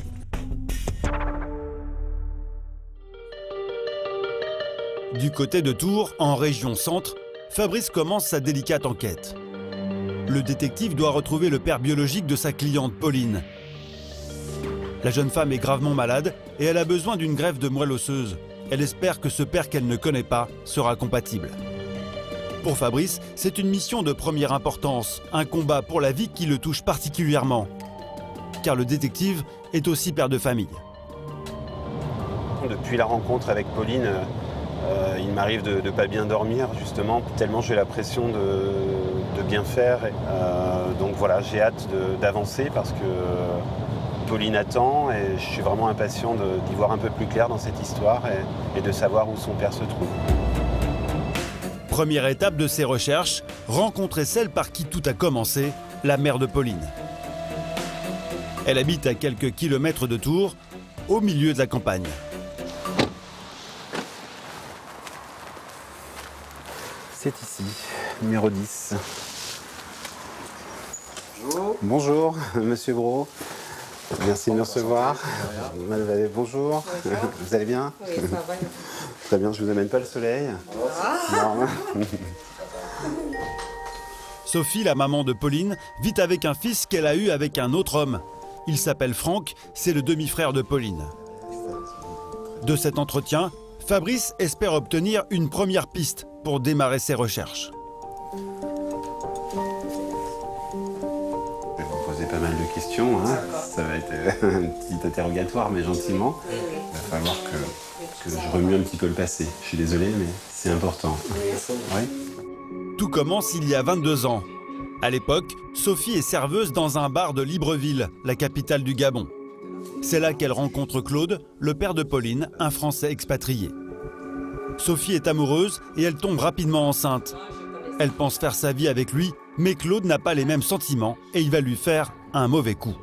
Du côté de Tours, en région centre, Fabrice commence sa délicate enquête. Le détective doit retrouver le père biologique de sa cliente Pauline. La jeune femme est gravement malade et elle a besoin d'une greffe de moelle osseuse. Elle espère que ce père qu'elle ne connaît pas sera compatible. Pour Fabrice, c'est une mission de première importance, un combat pour la vie qui le touche particulièrement. Car le détective est aussi père de famille. Depuis la rencontre avec Pauline, euh, il m'arrive de ne pas bien dormir, justement, tellement j'ai la pression de, de bien faire. Et, euh, donc voilà, j'ai hâte d'avancer parce que Pauline attend et je suis vraiment impatient d'y voir un peu plus clair dans cette histoire et, et de savoir où son père se trouve. Première étape de ses recherches, rencontrer celle par qui tout a commencé, la mère de Pauline. Elle habite à quelques kilomètres de Tours, au milieu de la campagne. C'est ici, numéro dix. Bonjour. Bonjour, monsieur Gros. Merci de me recevoir. Bonjour. Vous allez bien? Oui, ça va. Très bien, je vous amène pas le soleil. Ah. Non. Sophie, la maman de Pauline, vit avec un fils qu'elle a eu avec un autre homme. Il s'appelle Franck, c'est le demi-frère de Pauline. De cet entretien, Fabrice espère obtenir une première piste pour démarrer ses recherches. Je vais vous poser pas mal de questions. Hein. Ça va être un petit interrogatoire, mais gentiment. Il va falloir que, que je remue un petit peu le passé. Je suis désolé, mais c'est important. Oui. Tout commence il y a vingt-deux ans. À l'époque, Sophie est serveuse dans un bar de Libreville, la capitale du Gabon. C'est là qu'elle rencontre Claude, le père de Pauline, un Français expatrié. Sophie est amoureuse et elle tombe rapidement enceinte. Elle pense faire sa vie avec lui, mais Claude n'a pas les mêmes sentiments et il va lui faire un mauvais coup.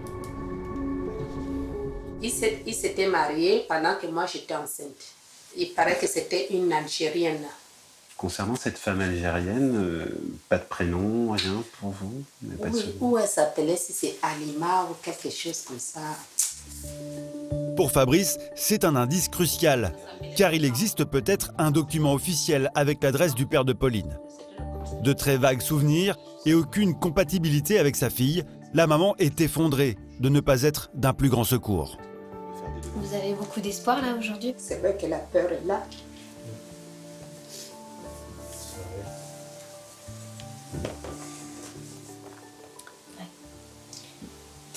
Il s'était marié pendant que moi j'étais enceinte. Il paraît que c'était une Algérienne. Concernant cette femme algérienne, euh, pas de prénom, rien pour vous? Pas de... Oui, où elle s'appelait, si c'est Alima ou quelque chose comme ça. Pour Fabrice, c'est un indice crucial, car il existe peut-être un document officiel avec l'adresse du père de Pauline. De très vagues souvenirs et aucune compatibilité avec sa fille, la maman est effondrée de ne pas être d'un plus grand secours. Vous avez beaucoup d'espoir là aujourd'hui? C'est vrai que la peur est là.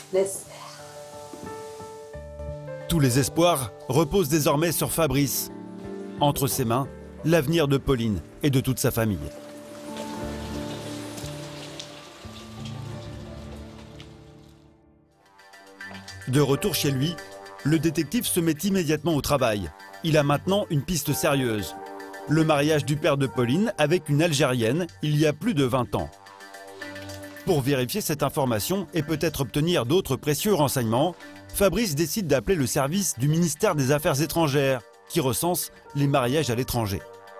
l'espère. Tous les espoirs reposent désormais sur Fabrice. Entre ses mains, l'avenir de Pauline et de toute sa famille. De retour chez lui, le détective se met immédiatement au travail. Il a maintenant une piste sérieuse. Le mariage du père de Pauline avec une Algérienne il y a plus de vingt ans. Pour vérifier cette information et peut-être obtenir d'autres précieux renseignements, Fabrice décide d'appeler le service du ministère des Affaires étrangères qui recense les mariages à l'étranger.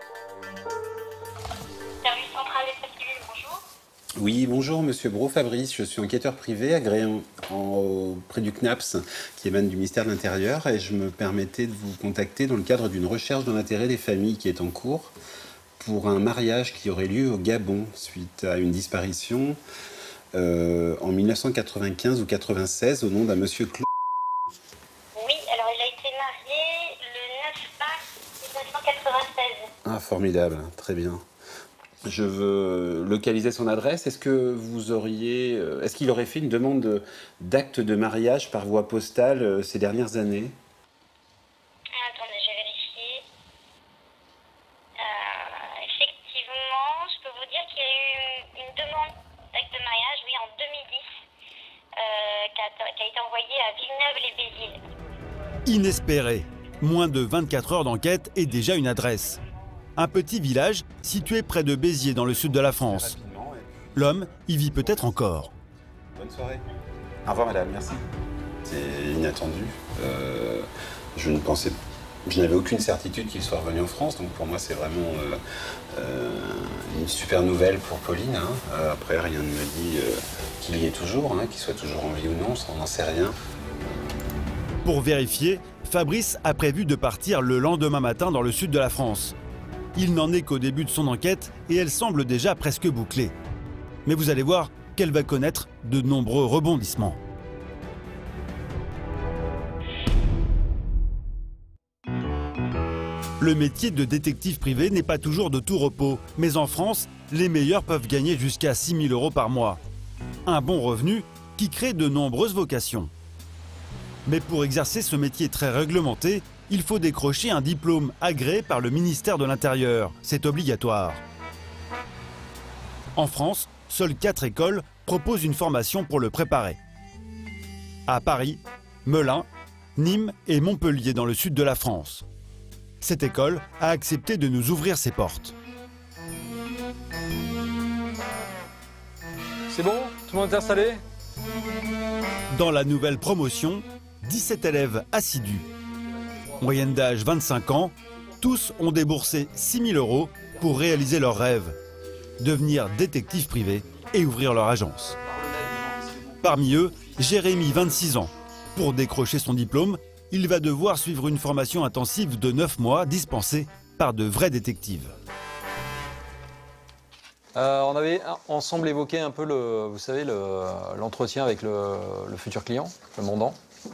Service central état civil, bonjour. Oui, bonjour Monsieur Bro Fabrice, je suis enquêteur privé agréé en, en, auprès du C N A P S qui émane du ministère de l'Intérieur et je me permettais de vous contacter dans le cadre d'une recherche dans l'intérêt des familles qui est en cours pour un mariage qui aurait lieu au Gabon suite à une disparition euh, en mille neuf cent quatre-vingt-quinze ou quatre-vingt-seize au nom d'un monsieur Claude. Oui, alors il a été marié le neuf mars mille neuf cent quatre-vingt-seize. Ah, formidable, très bien. Je veux localiser son adresse. Est-ce que vous auriez, est-ce qu'il aurait fait une demande d'acte de mariage par voie postale ces dernières années? Ah, attendez, je vais vérifier. Euh, effectivement, je peux vous dire qu'il y a eu une demande d'acte de mariage, oui, en deux mille dix, euh, qui, a, qui a été envoyée à Villeneuve-les-Béziers. Inespéré. Moins de vingt-quatre heures d'enquête et déjà une adresse. Un petit village situé près de Béziers dans le sud de la France. L'homme y vit peut-être encore. Bonne soirée. Au revoir madame, merci. C'est inattendu. Euh, je ne pensais, je n'avais aucune certitude qu'il soit revenu en France, donc pour moi c'est vraiment euh, euh, une super nouvelle pour Pauline. Hein. Euh, après rien ne me dit euh, qu'il y est toujours, hein, qu'il soit toujours en vie ou non, ça on n'en sait rien. Pour vérifier, Fabrice a prévu de partir le lendemain matin dans le sud de la France. Il n'en est qu'au début de son enquête et elle semble déjà presque bouclée. Mais vous allez voir qu'elle va connaître de nombreux rebondissements. Le métier de détective privé n'est pas toujours de tout repos, mais en France, les meilleurs peuvent gagner jusqu'à six mille euros par mois. Un bon revenu qui crée de nombreuses vocations. Mais pour exercer ce métier très réglementé, il faut décrocher un diplôme agréé par le ministère de l'Intérieur. C'est obligatoire. En France, seules quatre écoles proposent une formation pour le préparer. À Paris, Melun, Nîmes et Montpellier dans le sud de la France. Cette école a accepté de nous ouvrir ses portes. C'est bon? Tout le monde est installé? Dans la nouvelle promotion, dix-sept élèves assidus. Moyenne d'âge vingt-cinq ans, tous ont déboursé six mille euros pour réaliser leur rêve, devenir détective privé et ouvrir leur agence. Parmi eux, Jérémy, vingt-six ans. Pour décrocher son diplôme, il va devoir suivre une formation intensive de neuf mois dispensée par de vrais détectives. Euh, on avait ensemble évoqué un peu le, vous savez, l'entretien le, avec le, le futur client, le mandant.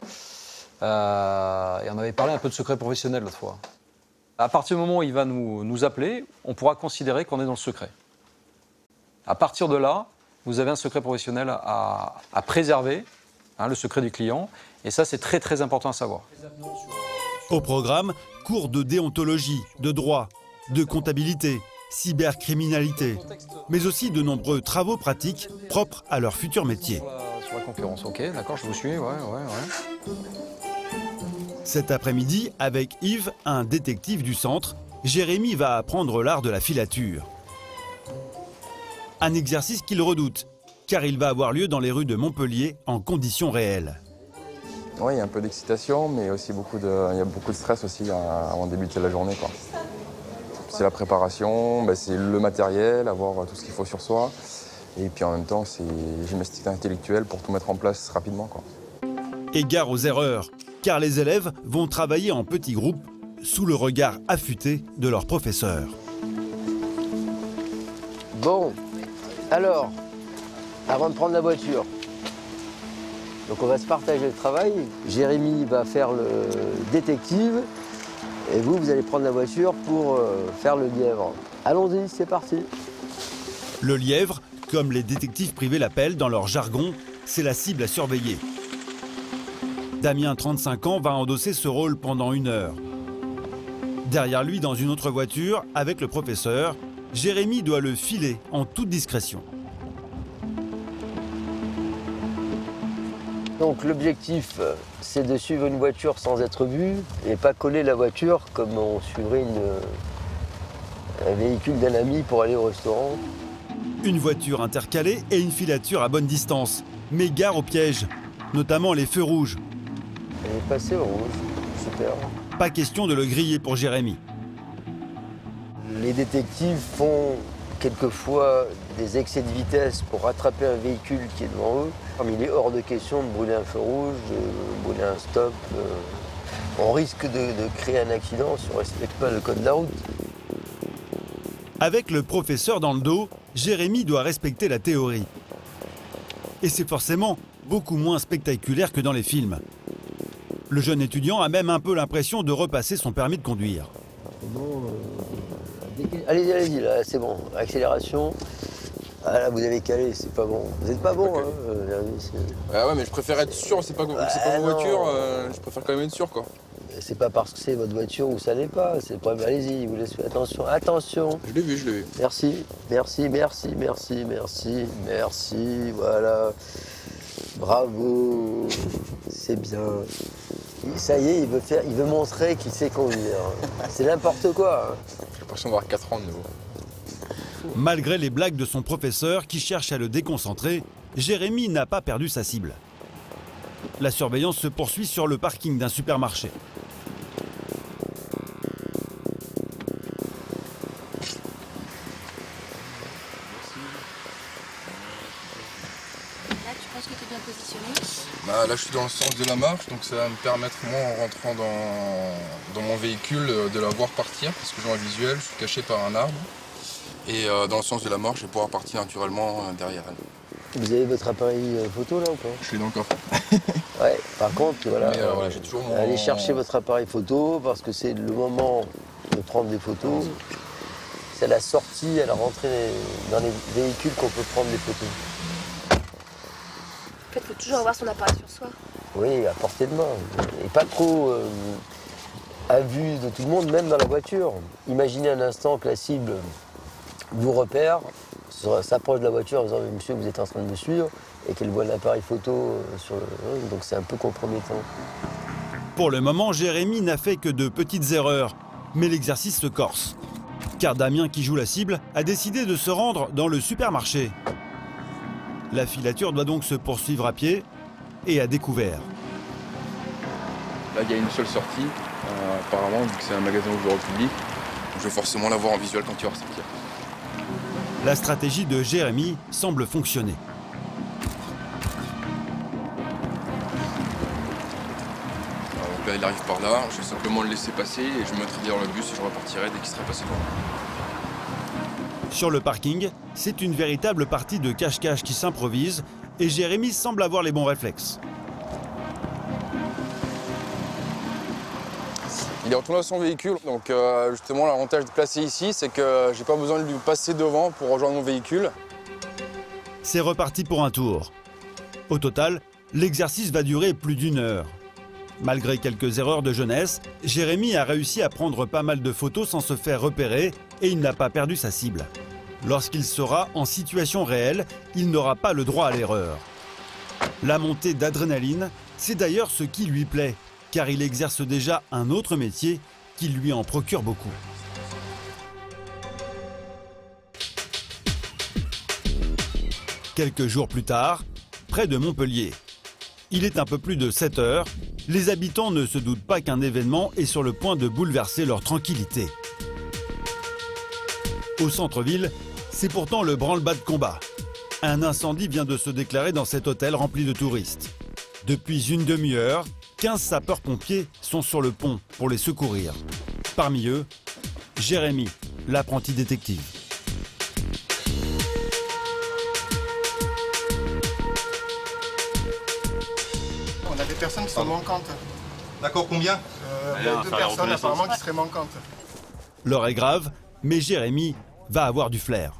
Euh, et on avait parlé un peu de secret professionnel l'autre fois. À partir du moment où il va nous, nous appeler, on pourra considérer qu'on est dans le secret. À partir de là, vous avez un secret professionnel à, à préserver, hein, le secret du client. Et ça, c'est très très important à savoir. Au programme, cours de déontologie, de droit, de comptabilité, cybercriminalité, mais aussi de nombreux travaux pratiques propres à leur futur métier. Sur la, sur la concurrence, ok, d'accord, je vous suis, ouais, ouais, ouais. Cet après-midi, avec Yves, un détective du centre, Jérémy va apprendre l'art de la filature. Un exercice qu'il redoute, car il va avoir lieu dans les rues de Montpellier en conditions réelles. Oui, il y a un peu d'excitation, mais aussi beaucoup de, il y a beaucoup de stress aussi avant de débuter la journée, quoi. C'est la préparation, ben c'est le matériel, avoir tout ce qu'il faut sur soi. Et puis en même temps, c'est gymnastique intellectuelle pour tout mettre en place rapidement, quoi. Égard aux erreurs, car les élèves vont travailler en petits groupes sous le regard affûté de leur professeur. Bon, alors, avant de prendre la voiture, donc on va se partager le travail. Jérémy va faire le détective et vous, vous allez prendre la voiture pour euh, faire le lièvre. Allons-y, c'est parti. Le lièvre, comme les détectives privés l'appellent dans leur jargon, c'est la cible à surveiller. Damien, trente-cinq ans, va endosser ce rôle pendant une heure. Derrière lui, dans une autre voiture, avec le professeur, Jérémy doit le filer en toute discrétion. Donc l'objectif, c'est de suivre une voiture sans être vu et pas coller la voiture comme on suivrait une, un véhicule d'un ami pour aller au restaurant. Une voiture intercalée et une filature à bonne distance, mais gare au piège, notamment les feux rouges. Elle est passée au rouge, super. Pas question de le griller pour Jérémy. Les détectives font quelquefois des excès de vitesse pour rattraper un véhicule qui est devant eux. Il est hors de question de brûler un feu rouge, de brûler un stop. On risque de, de créer un accident si on ne respecte pas le code de la route. Avec le professeur dans le dos, Jérémy doit respecter la théorie. Et c'est forcément beaucoup moins spectaculaire que dans les films. Le jeune étudiant a même un peu l'impression de repasser son permis de conduire. Bon, euh, allez-y, allez-y, là, c'est bon. Accélération. Ah là, vous avez calé, c'est pas bon. Vous n'êtes pas bon, hein. Euh, ah ouais, mais je préfère être sûr, c'est pas, ah, pas ma voiture, euh, je préfère quand même être sûr, quoi. C'est pas parce que c'est votre voiture ou ça n'est pas, c'est le problème. Allez-y, vous laissez attention, attention. Je l'ai vu, je l'ai vu. Merci, merci, merci, merci, merci, merci, voilà. Bravo, c'est bien. Ça y est, il veut, faire, il veut montrer qu'il sait conduire. C'est n'importe quoi. J'ai l'impression d'avoir quatre ans de nouveau. Malgré les blagues de son professeur qui cherche à le déconcentrer, Jérémy n'a pas perdu sa cible. La surveillance se poursuit sur le parking d'un supermarché. Là, tu penses que tu es bien positionné? Bah, là, je suis dans le sens de la marche, donc ça va me permettre, moi, en rentrant dans, dans mon véhicule, de la voir partir, parce que j'ai un visuel, je suis caché par un arbre. Et euh, dans le sens de la marche, je vais pouvoir partir naturellement euh, derrière elle. Vous avez votre appareil photo là ou pas? Je l'ai dans le coffre. Ouais, par contre, voilà, Mais, euh, voilà j'ai toujours mon... allez chercher votre appareil photo parce que c'est le moment de prendre des photos. C'est la sortie, à la rentrée dans les véhicules qu'on peut prendre des photos. En fait, il faut toujours avoir son appareil sur soi. Oui, à portée de main. Et pas trop euh, à vue de tout le monde, même dans la voiture. Imaginez un instant que la cible vous repère, s'approche de la voiture en disant « Monsieur, vous êtes en train de me suivre » et qu'elle voit l'appareil photo sur le... Donc c'est un peu compromettant. Pour le moment, Jérémy n'a fait que de petites erreurs, mais l'exercice se corse. Car Damien, qui joue la cible, a décidé de se rendre dans le supermarché. La filature doit donc se poursuivre à pied et à découvert. Là, il y a une seule sortie, euh, apparemment, vu que c'est un magasin ouvert au public. Je vais forcément la voir en visuel quand il va ressortir. La stratégie de Jérémy semble fonctionner. Alors, donc là, il arrive par là, je vais simplement le laisser passer et je me mettrai derrière le bus et je repartirai dès qu'il sera passé devant moi. Sur le parking, c'est une véritable partie de cache-cache qui s'improvise et Jérémy semble avoir les bons réflexes. Il est retourné dans son véhicule, donc euh, justement l'avantage de placer ici, c'est que j'ai pas besoin de lui passer devant pour rejoindre mon véhicule. C'est reparti pour un tour. Au total, l'exercice va durer plus d'une heure. Malgré quelques erreurs de jeunesse, Jérémy a réussi à prendre pas mal de photos sans se faire repérer et il n'a pas perdu sa cible. Lorsqu'il sera en situation réelle, il n'aura pas le droit à l'erreur. La montée d'adrénaline, c'est d'ailleurs ce qui lui plaît, car il exerce déjà un autre métier qui lui en procure beaucoup. Quelques jours plus tard, près de Montpellier. Il est un peu plus de sept heures. Les habitants ne se doutent pas qu'un événement est sur le point de bouleverser leur tranquillité. Au centre-ville, c'est pourtant le branle-bas de combat. Un incendie vient de se déclarer dans cet hôtel rempli de touristes. Depuis une demi-heure, quinze sapeurs-pompiers sont sur le pont pour les secourir. Parmi eux, Jérémy, l'apprenti détective. On a des personnes qui sont manquantes. D'accord, combien euh, Rien, Deux personnes apparemment qui seraient manquantes. L'heure est grave, mais Jérémy va avoir du flair.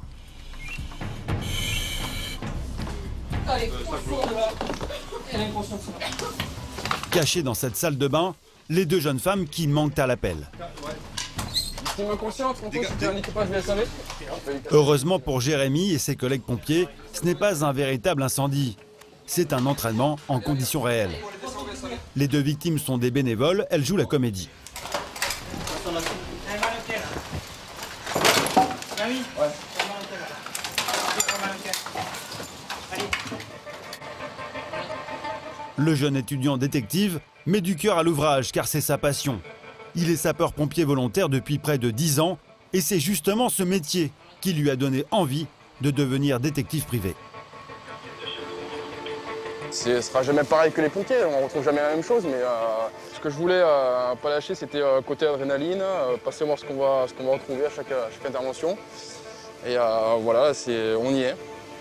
Allez, on fourre de là. Et l'inconscient, Cachées dans cette salle de bain, les deux jeunes femmes qui manquent à l'appel. Heureusement pour Jérémy et ses collègues pompiers, ce n'est pas un véritable incendie. C'est un entraînement en conditions réelles. Les deux victimes sont des bénévoles, elles jouent la comédie. Le jeune étudiant détective met du cœur à l'ouvrage car c'est sa passion. Il est sapeur-pompier volontaire depuis près de dix ans et c'est justement ce métier qui lui a donné envie de devenir détective privé. Ce ne sera jamais pareil que les pompiers, on ne retrouve jamais la même chose, mais euh, ce que je voulais euh, pas lâcher, c'était euh, côté adrénaline, euh, passer voir ce qu'on va, ce qu'on va retrouver à chaque, à chaque intervention. Et euh, voilà, c'est, on y est.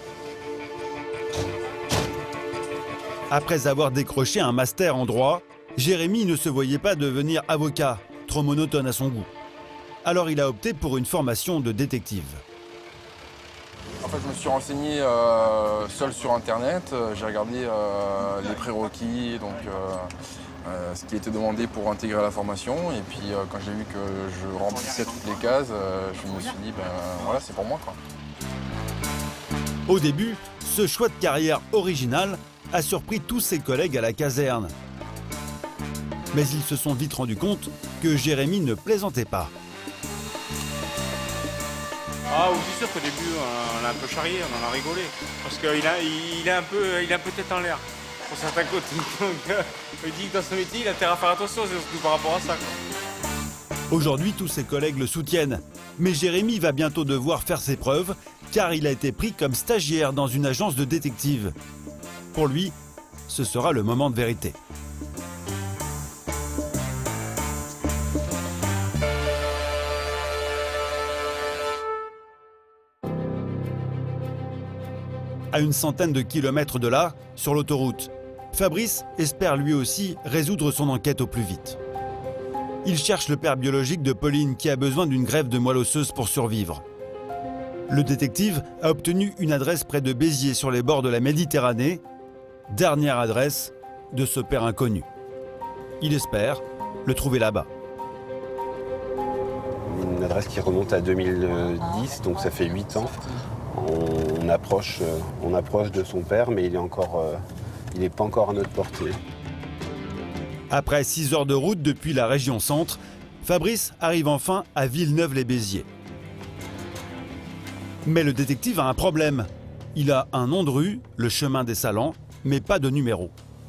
Après avoir décroché un master en droit, Jérémy ne se voyait pas devenir avocat, trop monotone à son goût. Alors il a opté pour une formation de détective. En fait, je me suis renseigné euh, seul sur Internet. J'ai regardé euh, les prérequis, donc euh, euh, ce qui était demandé pour intégrer la formation. Et puis, euh, quand j'ai vu que je remplissais toutes les cases, euh, je me suis dit, ben voilà, c'est pour moi, quoi. Au début, ce choix de carrière original a surpris tous ses collègues à la caserne. Mais ils se sont vite rendus compte que Jérémy ne plaisantait pas. Ah oui, c'est sûr qu'au début, on a un peu charrié, on en a rigolé. Parce qu'il a, il a un peu, il a un peu tête en l'air, pour certains côtés. Donc, euh, il dit que dans ce métier, il a intérêt à faire attention, c'est surtout par rapport à ça, quoi. Aujourd'hui, tous ses collègues le soutiennent. Mais Jérémy va bientôt devoir faire ses preuves, car il a été pris comme stagiaire dans une agence de détective. Pour lui, ce sera le moment de vérité. À une centaine de kilomètres de là, sur l'autoroute, Fabrice espère lui aussi résoudre son enquête au plus vite. Il cherche le père biologique de Pauline qui a besoin d'une greffe de moelle osseuse pour survivre. Le détective a obtenu une adresse près de Béziers sur les bords de la Méditerranée, dernière adresse de ce père inconnu. Il espère le trouver là-bas. Une adresse qui remonte à deux mille dix, donc ça fait huit ans. On approche, on approche de son père, mais il est encore, il n'est pas encore à notre portée. Après six heures de route depuis la région centre, Fabrice arrive enfin à Villeneuve-les-Béziers. Mais le détective a un problème. Il a un nom de rue, le chemin des Salants, mais pas de numéro.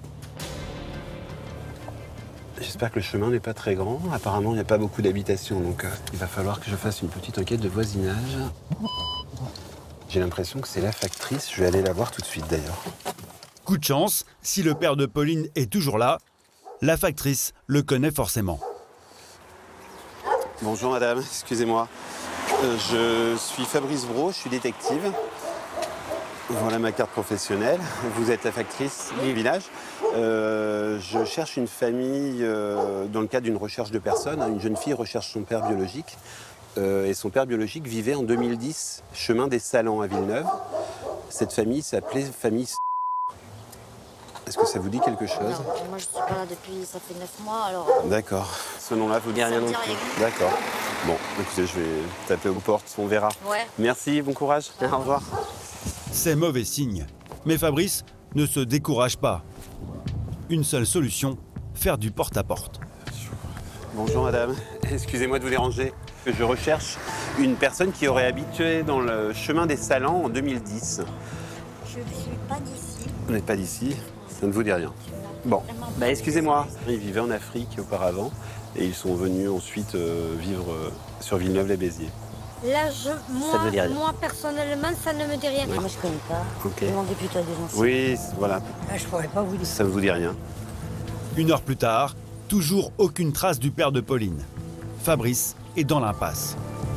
J'espère que le chemin n'est pas très grand. Apparemment, il n'y a pas beaucoup d'habitations, donc euh, il va falloir que je fasse une petite enquête de voisinage. J'ai l'impression que c'est la factrice. Je vais aller la voir tout de suite, d'ailleurs. Coup de chance, si le père de Pauline est toujours là, la factrice le connaît forcément. Bonjour madame, excusez-moi. Euh, je suis Fabrice Brault, je suis détective. Voilà ma carte professionnelle. Vous êtes la factrice du village. Euh, je cherche une famille euh, dans le cadre d'une recherche de personnes. Une jeune fille recherche son père biologique. Euh, et son père biologique vivait en deux mille dix, chemin des Salants à Villeneuve. Cette famille s'appelait famille. Est-ce que ça vous dit quelque chose? Non, moi je suis pas là depuis, ça fait neuf mois alors. D'accord. Ce nom-là vous dit rien non plus. D'accord. Bon, écoutez, je vais taper aux portes, on verra. Ouais. Merci, bon courage. Au revoir. C'est mauvais signe. Mais Fabrice ne se décourage pas. Une seule solution, faire du porte-à-porte. Bonjour madame, excusez-moi de vous déranger. Je recherche une personne qui aurait habité dans le chemin des Salants en deux mille dix. Je ne suis pas d'ici. Vous n'êtes pas d'ici, ça ne vous dit rien. Bon, bah, excusez-moi. Ils vivaient en Afrique auparavant et ils sont venus ensuite euh, vivre euh, sur Villeneuve-les-Béziers. Là, je, moi, moi personnellement, ça ne me dit rien. Oui. Moi je connais pas. Ok. Demandez plutôt à des gens. Oui, voilà. Là, je pourrais pas vous dire. Ça ne vous dit rien. Une heure plus tard, toujours aucune trace du père de Pauline. Fabrice est dans l'impasse.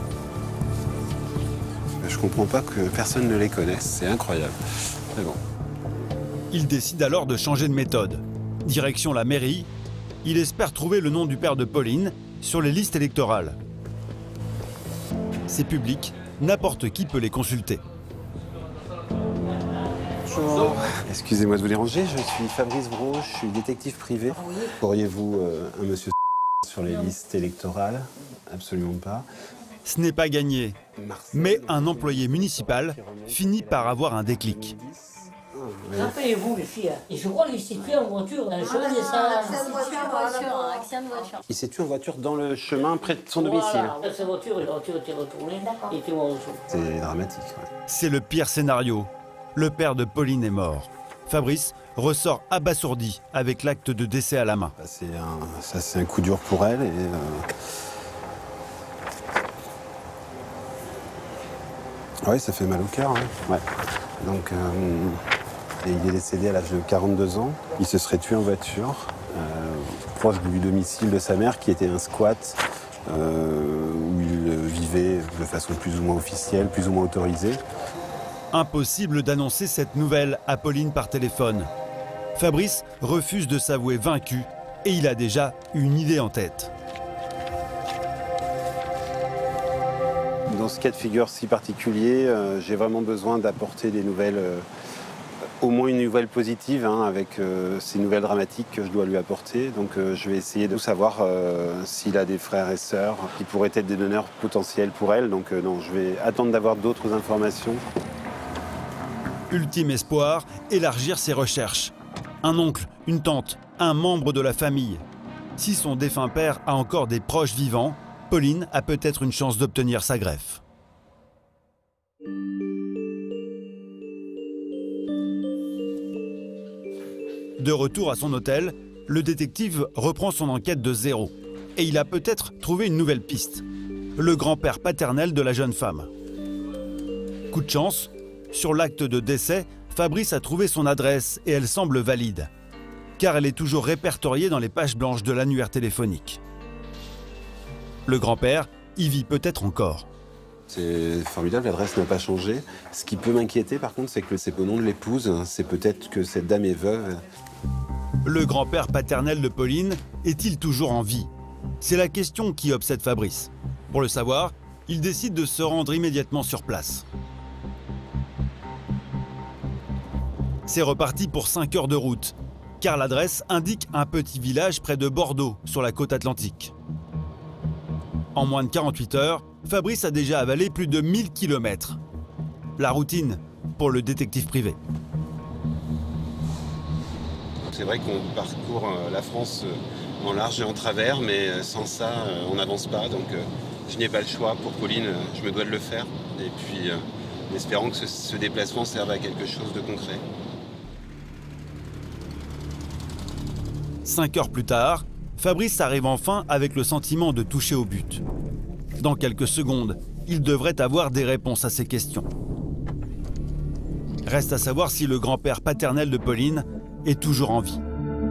Je comprends pas que personne ne les connaisse, c'est incroyable. Mais bon. Il décide alors de changer de méthode. Direction la mairie, il espère trouver le nom du père de Pauline sur les listes électorales. C'est public, n'importe qui peut les consulter. Bonjour. Excusez-moi de vous déranger, je suis Fabrice Brault, je suis détective privé. Oui. Auriez-vous euh, un monsieur sur les listes électorales? Absolument pas. Ce n'est pas gagné, mais un employé municipal finit par avoir un déclic. Rappelez-vous, les filles, et je crois qu'il s'est tué en voiture dans le chemin des Saints. Accident de voiture. Il s'est tué en voiture dans le chemin près de son domicile. Voilà, sa voiture, la voiture était retournée, il était mort dessous. C'est dramatique. Ouais. C'est le pire scénario. Le père de Pauline est mort. Fabrice ressort abasourdi avec l'acte de décès à la main. C'est un, ça, c'est un coup dur pour elle. Et, euh... Oui, ça fait mal au cœur. Hein. Ouais. Donc, euh, et il est décédé à l'âge de quarante-deux ans. Il se serait tué en voiture, euh, proche du domicile de sa mère, qui était un squat, euh, où il vivait de façon plus ou moins officielle, plus ou moins autorisée. Impossible d'annoncer cette nouvelle à Pauline par téléphone. Fabrice refuse de s'avouer vaincu et il a déjà une idée en tête. Dans ce cas de figure si particulier, euh, j'ai vraiment besoin d'apporter des nouvelles, euh, au moins une nouvelle positive, hein, avec euh, ces nouvelles dramatiques que je dois lui apporter. Donc euh, je vais essayer de savoir euh, s'il a des frères et sœurs qui pourraient être des donneurs potentiels pour elle. Donc euh, non, je vais attendre d'avoir d'autres informations. Ultime espoir, élargir ses recherches. Un oncle, une tante, un membre de la famille. Si son défunt père a encore des proches vivants, Pauline a peut-être une chance d'obtenir sa greffe. De retour à son hôtel, le détective reprend son enquête de zéro. Et il a peut-être trouvé une nouvelle piste. Le grand-père paternel de la jeune femme. Coup de chance, sur l'acte de décès, Fabrice a trouvé son adresse et elle semble valide. Car elle est toujours répertoriée dans les pages blanches de l'annuaire téléphonique. Le grand-père y vit peut-être encore. C'est formidable, l'adresse n'a pas changé. Ce qui peut m'inquiéter par contre, c'est que c'est au nom de l'épouse. C'est peut-être que cette dame est veuve. Le grand-père paternel de Pauline est-il toujours en vie? C'est la question qui obsède Fabrice. Pour le savoir, il décide de se rendre immédiatement sur place. C'est reparti pour cinq heures de route, car l'adresse indique un petit village près de Bordeaux, sur la côte atlantique. En moins de quarante-huit heures, Fabrice a déjà avalé plus de mille kilomètres. La routine pour le détective privé. C'est vrai qu'on parcourt la France en large et en travers, mais sans ça, on n'avance pas. Donc je n'ai pas le choix. Pour Pauline, je me dois de le faire. Et puis, en espérant que ce, ce déplacement serve à quelque chose de concret. Cinq heures plus tard, Fabrice arrive enfin avec le sentiment de toucher au but. Dans quelques secondes, il devrait avoir des réponses à ses questions. Reste à savoir si le grand-père paternel de Pauline est toujours en vie.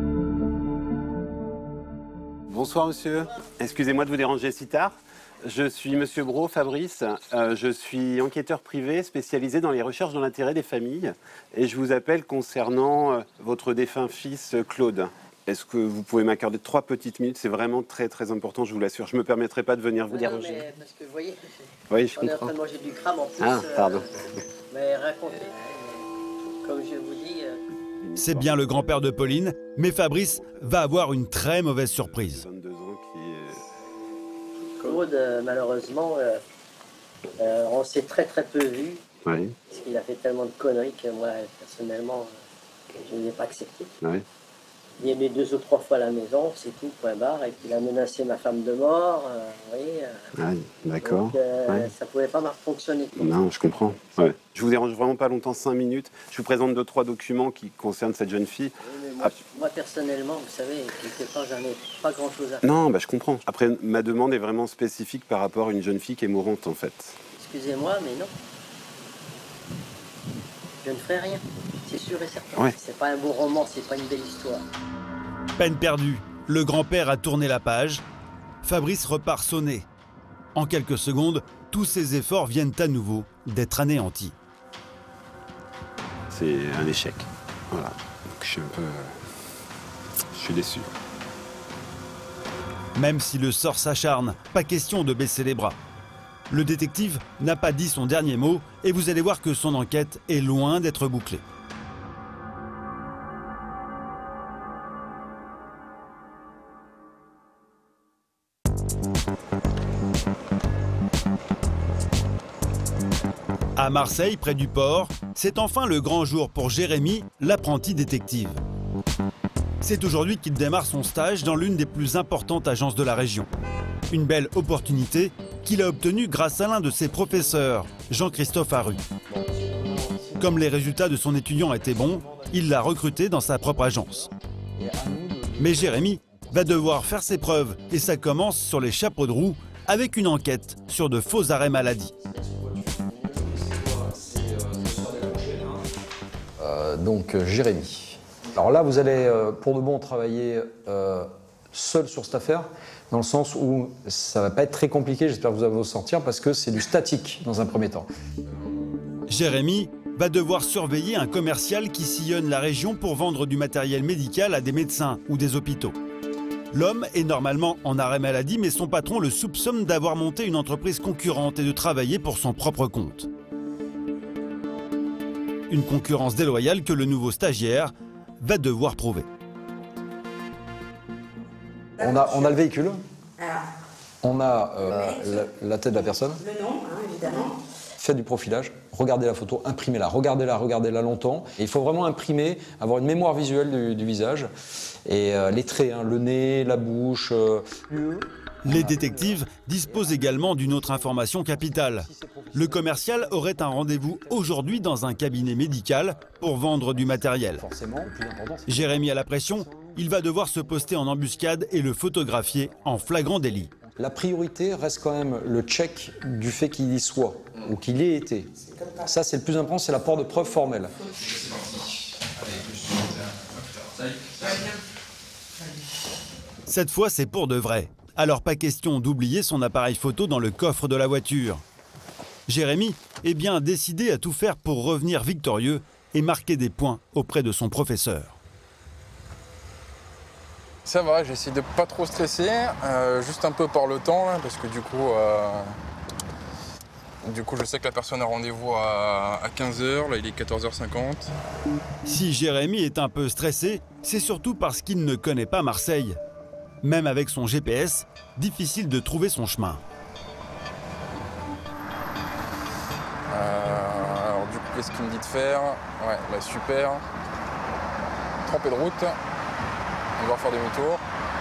Bonsoir monsieur, excusez-moi de vous déranger si tard. Je suis monsieur Brault, Fabrice. Euh, je suis enquêteur privé spécialisé dans les recherches dans l'intérêt des familles. Et je vous appelle concernant euh, votre défunt fils Claude. Est-ce que vous pouvez m'accorder trois petites minutes? C'est vraiment très très important, je vous l'assure. Je ne me permettrai pas de venir vous non, déranger. Mais parce que vous voyez, oui, je on est en comprends. train de manger du crabe en plus. Ah, pardon. Euh, mais racontez. Comme je vous dis... Euh... C'est bien le grand-père de Pauline, mais Fabrice va avoir une très mauvaise surprise. vingt-deux ans qui est... Claude, euh, malheureusement, euh, euh, on s'est très très peu vu. Oui. Parce qu'il a fait tellement de conneries que moi, personnellement, euh, je ne l'ai pas accepté. Oui. Il est venu deux ou trois fois à la maison, c'est tout, point barre. Et puis il a menacé ma femme de mort. Euh, oui, euh, Oui, d'accord. euh, ouais. Ça ne pouvait pas fonctionner. Non, je comprends. Ouais. Je vous dérange vraiment pas longtemps, cinq minutes. Je vous présente deux, trois documents qui concernent cette jeune fille. Oui, mais moi, ah. moi, personnellement, vous savez, quelque part, j'en ai pas grand-chose à faire. Non, bah, je comprends. Après, ma demande est vraiment spécifique par rapport à une jeune fille qui est mourante, en fait. Excusez-moi, mais non. Je ne ferai rien, c'est sûr et certain. Ouais. C'est pas un beau roman, c'est pas une belle histoire. Peine perdue, le grand-père a tourné la page. Fabrice repart sonner. En quelques secondes, tous ses efforts viennent à nouveau d'être anéantis. C'est un échec. Voilà. Donc, je suis un peu... Je suis déçu. Même si le sort s'acharne, pas question de baisser les bras. Le détective n'a pas dit son dernier mot et vous allez voir que son enquête est loin d'être bouclée. À Marseille, près du port, c'est enfin le grand jour pour Jérémy, l'apprenti détective. C'est aujourd'hui qu'il démarre son stage dans l'une des plus importantes agences de la région. Une belle opportunité qu'il a obtenue grâce à l'un de ses professeurs, Jean-Christophe Arru. Comme les résultats de son étudiant étaient bons, il l'a recruté dans sa propre agence. Mais Jérémy va devoir faire ses preuves et ça commence sur les chapeaux de roue avec une enquête sur de faux arrêts maladie. Euh, donc euh, Jérémy. Alors là, vous allez euh, pour de bon travailler euh, seul sur cette affaire, dans le sens où ça va pas être très compliqué, j'espère que vous allez vous sortir, parce que c'est du statique dans un premier temps. Jérémy va devoir surveiller un commercial qui sillonne la région pour vendre du matériel médical à des médecins ou des hôpitaux. L'homme est normalement en arrêt maladie, mais son patron le soupçonne d'avoir monté une entreprise concurrente et de travailler pour son propre compte. Une concurrence déloyale que le nouveau stagiaire va devoir prouver. On a, on a le véhicule, Alors, on a euh, la, la tête de la personne. le nom, hein, évidemment. Faites du profilage, regardez la photo, imprimez-la, regardez-la, regardez-la longtemps. Et il faut vraiment imprimer, avoir une mémoire visuelle du, du visage. Et euh, les traits, hein, le nez, la bouche. Euh... Les détectives disposent également d'une autre information capitale. Le commercial aurait un rendez-vous aujourd'hui dans un cabinet médical pour vendre du matériel. Jérémy a la pression, il va devoir se poster en embuscade et le photographier en flagrant délit. La priorité reste quand même le check du fait qu'il y soit ou qu'il ait été. Ça, c'est le plus important, c'est l'apport de preuves formelles. Cette fois, c'est pour de vrai. Alors pas question d'oublier son appareil photo dans le coffre de la voiture. Jérémy est bien décidé à tout faire pour revenir victorieux et marquer des points auprès de son professeur. Ça va, j'essaie de pas trop stresser, euh, juste un peu par le temps, là, parce que du coup, euh, du coup, je sais que la personne a rendez-vous à, à quinze heures, là il est quatorze heures cinquante. Si Jérémy est un peu stressé, c'est surtout parce qu'il ne connaît pas Marseille. Même avec son G P S, difficile de trouver son chemin. Euh, alors du coup, qu'est-ce qu'il me dit de faire? Ouais, bah super. Trempé de route. On va faire demi-tour.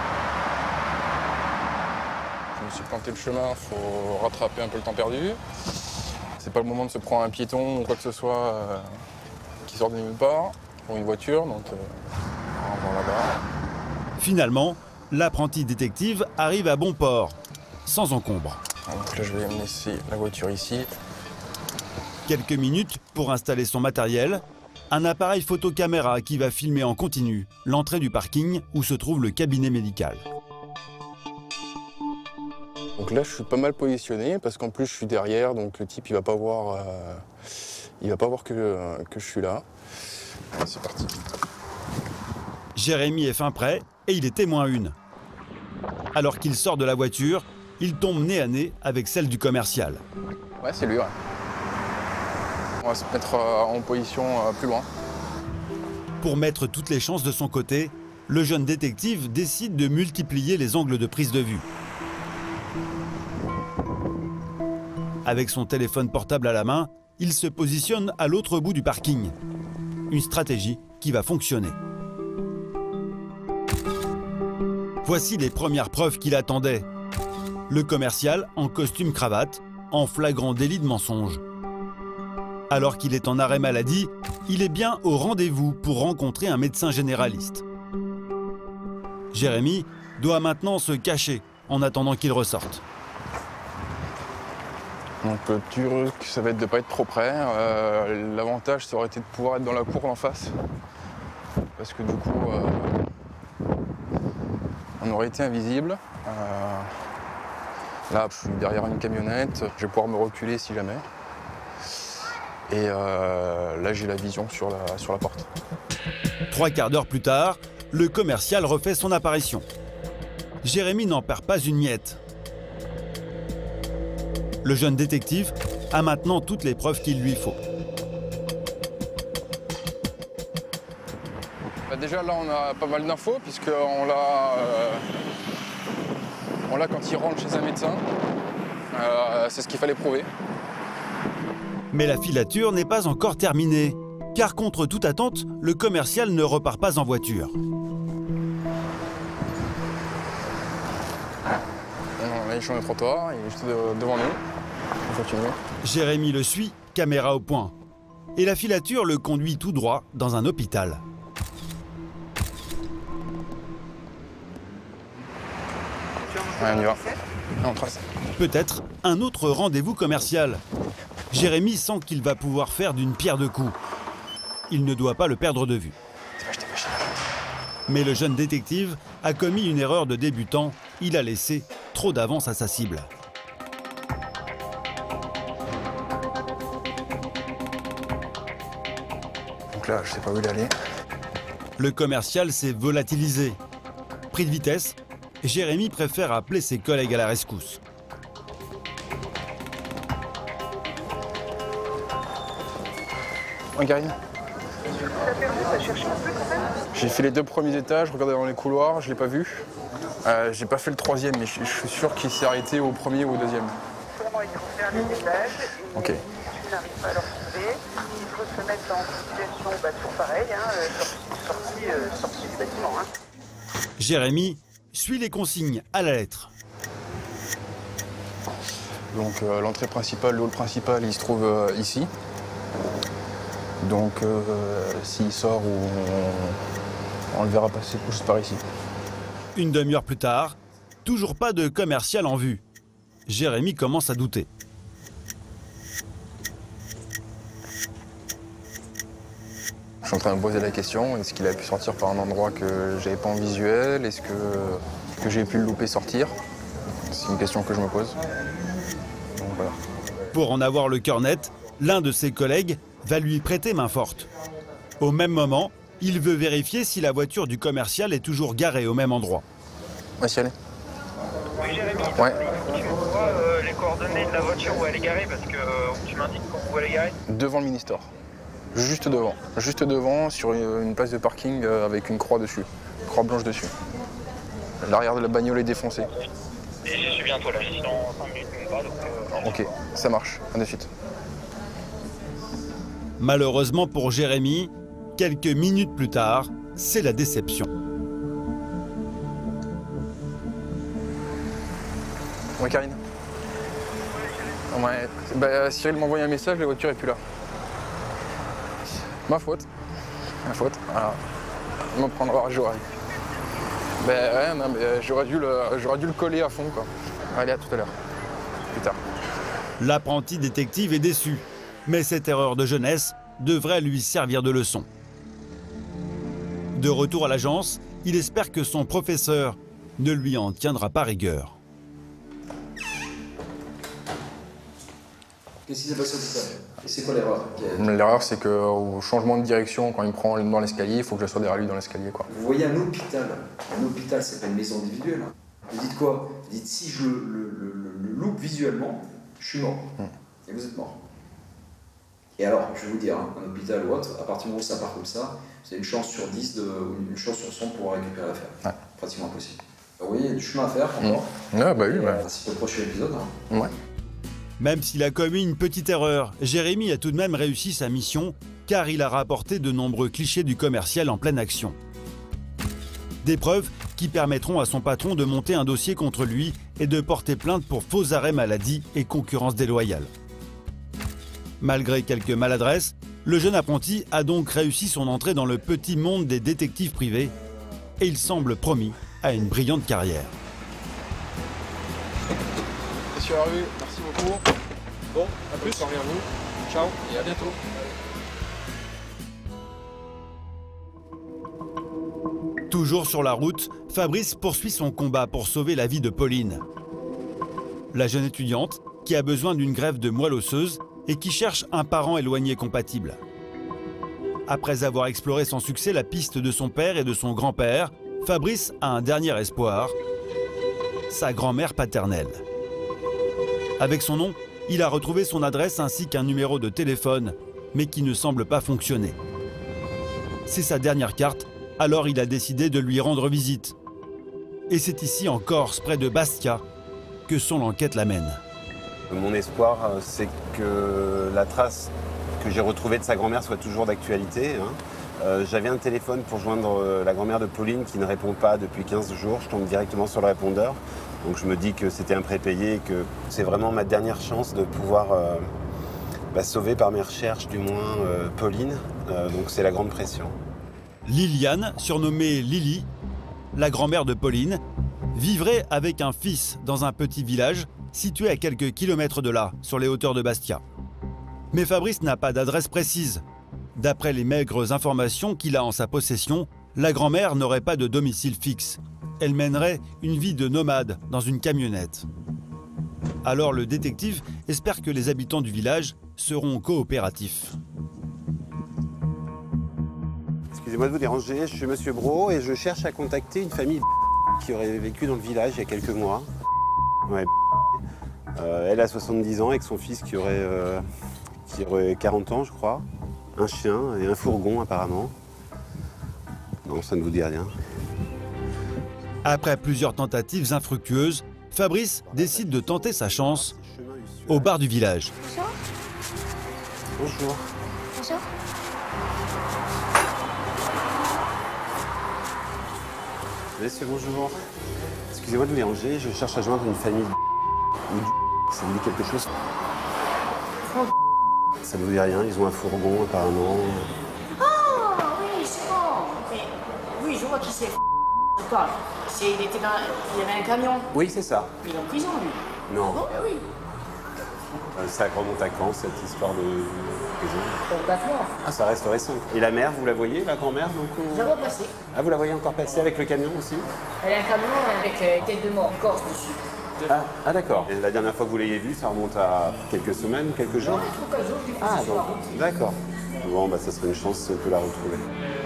Je me suis planté le chemin, il faut rattraper un peu le temps perdu. C'est pas le moment de se prendre un piéton ou quoi que ce soit euh, qui sort de nulle part, ou une voiture, donc euh, on va là-bas. Finalement, l'apprenti détective arrive à bon port, sans encombre. Donc là, je vais laisser la voiture ici. Quelques minutes pour installer son matériel. Un appareil photo-caméra qui va filmer en continu l'entrée du parking où se trouve le cabinet médical. Donc là, je suis pas mal positionné parce qu'en plus, je suis derrière, donc le type, il va pas voir, euh, il va pas voir que, euh, que je suis là. C'est parti. Jérémy est fin prêt et il est témoin une. Alors qu'il sort de la voiture, il tombe nez à nez avec celle du commercial. Ouais, c'est lui, ouais. On va se mettre en position plus loin. Pour mettre toutes les chances de son côté, le jeune détective décide de multiplier les angles de prise de vue. Avec son téléphone portable à la main, il se positionne à l'autre bout du parking. Une stratégie qui va fonctionner. Voici les premières preuves qu'il attendait. Le commercial en costume cravate, en flagrant délit de mensonge. Alors qu'il est en arrêt maladie, il est bien au rendez-vous pour rencontrer un médecin généraliste. Jérémy doit maintenant se cacher en attendant qu'il ressorte. Donc le truc, ça va être de ne pas être trop près. Euh, L'avantage, ça aurait été de pouvoir être dans la cour en face. Parce que du coup, euh, on aurait été invisible. Euh, là, je suis derrière une camionnette, je vais pouvoir me reculer si jamais. Et euh, là, j'ai la vision sur la, sur la porte. Trois quarts d'heure plus tard, le commercial refait son apparition. Jérémy n'en perd pas une miette. Le jeune détective a maintenant toutes les preuves qu'il lui faut. Bah déjà, là, on a pas mal d'infos, puisqu'on l'a euh, Bon là, quand il rentre chez un médecin, euh, c'est ce qu'il fallait prouver. Mais la filature n'est pas encore terminée, car contre toute attente, le commercial ne repart pas en voiture. Là, il change de trottoir, il est juste devant nous. On continue. Jérémy le suit, caméra au point. Et la filature le conduit tout droit dans un hôpital. Ouais, on y va. On trace. Peut-être un autre rendez-vous commercial. Jérémy sent qu'il va pouvoir faire d'une pierre deux coups. Il ne doit pas le perdre de vue. Mais le jeune détective a commis une erreur de débutant. Il a laissé trop d'avance à sa cible. Donc là, je sais pas où il allait. Le commercial s'est volatilisé. Pris de vitesse, Jérémy préfère appeler ses collègues à la rescousse. Regarde. J'ai fait les deux premiers étages, regardé dans les couloirs, je l'ai pas vu. Euh, j'ai pas fait le troisième, mais je, je suis sûr qu'il s'est arrêté au premier ou au deuxième. Ok. Jérémy suit les consignes à la lettre. Donc euh, l'entrée principale, le hall principal, il se trouve euh, ici. Donc euh, s'il sort, on, on le verra passer juste par ici. Une demi-heure plus tard, toujours pas de commercial en vue. Jérémy commence à douter. Je suis en train de me poser la question, est-ce qu'il a pu sortir par un endroit que j'avais pas en visuel? Est-ce que, que j'ai pu le louper sortir? C'est une question que je me pose. Donc, voilà. Pour en avoir le cœur net, l'un de ses collègues va lui prêter main forte. Au même moment, il veut vérifier si la voiture du commercial est toujours garée au même endroit. Ouais, si elle est. Oui, Jérémy, ouais. Tu me vois euh, les coordonnées de la voiture où elle est garée parce que euh, tu m'indiques où elle est garée? Devant le mini-store. Juste devant. Juste devant, sur une place de parking avec une croix dessus. Une croix blanche dessus. L'arrière de la bagnole est défoncé. Et je suis bientôt là, ici dans cinq minutes même pas, donc... Euh... Ok, ça marche. À de suite. Malheureusement pour Jérémy, quelques minutes plus tard, c'est la déception. Ouais, Karine. Ouais, bah, Cyril m'a envoyé un message, la voiture est plus là. Ma faute. Ma faute. Voilà. M'en prendra, j'aurais. Ben ouais, non, mais j'aurais dû, dû le coller à fond, quoi. Allez, à tout à l'heure. Plus tard. L'apprenti détective est déçu. Mais cette erreur de jeunesse devrait lui servir de leçon. De retour à l'agence, il espère que son professeur ne lui en tiendra pas rigueur. Qu'est-ce qui s'est passé tout à l'heure? Et c'est quoi l'erreur? L'erreur, c'est qu'au changement de direction, quand il me prend dans l'escalier, il faut que je sois derrière lui dans l'escalier, quoi. Vous voyez un hôpital. Un hôpital, c'est pas une maison individuelle. Vous dites quoi? Vous dites si je le, le, le, le loupe visuellement, je suis mort. Hum. Et vous êtes mort. Et alors, je vais vous dire, hein, un hôpital ou autre, à partir du moment où ça part comme ça, c'est une chance sur dix, de, une chance sur cent pour récupérer l'affaire. Ouais. Pratiquement impossible. Alors, oui, il y a du chemin à faire encore. Mmh. Ah bah oui, ouais. C'est le prochain épisode. Hein. Ouais. Même s'il a commis une petite erreur, Jérémy a tout de même réussi sa mission, car il a rapporté de nombreux clichés du commercial en pleine action. Des preuves qui permettront à son patron de monter un dossier contre lui et de porter plainte pour faux arrêt maladie et concurrence déloyale. Malgré quelques maladresses, le jeune apprenti a donc réussi son entrée dans le petit monde des détectives privés et il semble promis à une brillante carrière. Monsieur Harvey, merci beaucoup. Bon, à plus. Bonne soirée à vous. Ciao et à bientôt. Toujours sur la route, Fabrice poursuit son combat pour sauver la vie de Pauline. La jeune étudiante qui a besoin d'une greffe de moelle osseuse et qui cherche un parent éloigné compatible. Après avoir exploré sans succès la piste de son père et de son grand-père, Fabrice a un dernier espoir, sa grand-mère paternelle. Avec son nom, il a retrouvé son adresse ainsi qu'un numéro de téléphone, mais qui ne semble pas fonctionner. C'est sa dernière carte, alors il a décidé de lui rendre visite. Et c'est ici, en Corse, près de Bastia, que son enquête l'amène. Mon espoir, c'est que la trace que j'ai retrouvée de sa grand-mère soit toujours d'actualité. Hein. Euh, J'avais un téléphone pour joindre la grand-mère de Pauline qui ne répond pas depuis quinze jours. Je tombe directement sur le répondeur. Donc je me dis que c'était un prépayé et que c'est vraiment ma dernière chance de pouvoir euh, bah, sauver par mes recherches, du moins, euh, Pauline. Euh, donc c'est la grande pression. Liliane, surnommée Lily, la grand-mère de Pauline, vivrait avec un fils dans un petit village situé à quelques kilomètres de là, sur les hauteurs de Bastia. Mais Fabrice n'a pas d'adresse précise. D'après les maigres informations qu'il a en sa possession, la grand-mère n'aurait pas de domicile fixe. Elle mènerait une vie de nomade dans une camionnette. Alors le détective espère que les habitants du village seront coopératifs. Excusez-moi de vous déranger, je suis Monsieur Bro et je cherche à contacter une famille qui aurait vécu dans le village il y a quelques mois. Ouais. Euh, elle a soixante-dix ans avec son fils qui aurait, euh, qui aurait quarante ans, je crois. Un chien et un fourgon apparemment. Non, ça ne vous dit rien. Après plusieurs tentatives infructueuses, Fabrice décide de tenter sa chance au bar du village. Bonjour. Bonjour. Bonjour. Monsieur, bonjour. Excusez-moi de vous déranger, je cherche à joindre une famille ou du... Ça vous dit quelque chose? Ça ne vous dit rien, ils ont un fourgon apparemment. Oh oui, c'est bon. Mais, oui, je vois qui c'est. D'accord. C'est, il était dans, il y avait un camion. Oui, c'est ça. Il est en prison, lui. Non. Oh, oui. Euh, Ça remonte à quand, cette histoire de prison? Complètement. Ah, ça reste récent. Et la mère, vous la voyez, la grand-mère donc, au- Je la vois passer. Ah, vous la voyez encore passer avec le camion aussi? Elle a un camion avec euh, tête de mort, Corse dessus. Ah, ah, d'accord. Et la dernière fois que vous l'ayez vue, ça remonte à quelques semaines, quelques jours? Quelques jours, je l'ai vu Ah, ce soir. donc, d'accord. Bon, bah, ça serait une chance si on peut la retrouver.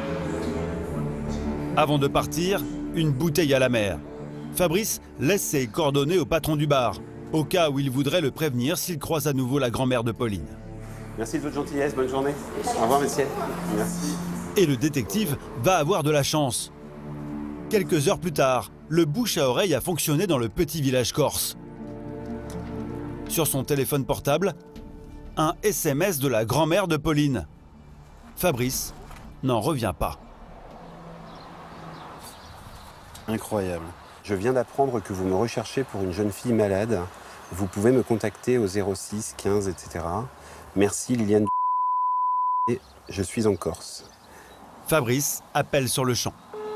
Avant de partir, une bouteille à la mer. Fabrice laisse ses coordonnées au patron du bar, au cas où il voudrait le prévenir s'il croise à nouveau la grand-mère de Pauline. Merci de votre gentillesse, bonne journée. Au revoir, messieurs. Merci. Et le détective va avoir de la chance. Quelques heures plus tard, le bouche à oreille a fonctionné dans le petit village corse. Sur son téléphone portable, un S M S de la grand-mère de Pauline. Fabrice n'en revient pas. Incroyable. Je viens d'apprendre que vous me recherchez pour une jeune fille malade. Vous pouvez me contacter au zéro six quinze, et cetera. Merci Liliane. Et je suis en Corse. Fabrice appelle sur le champ.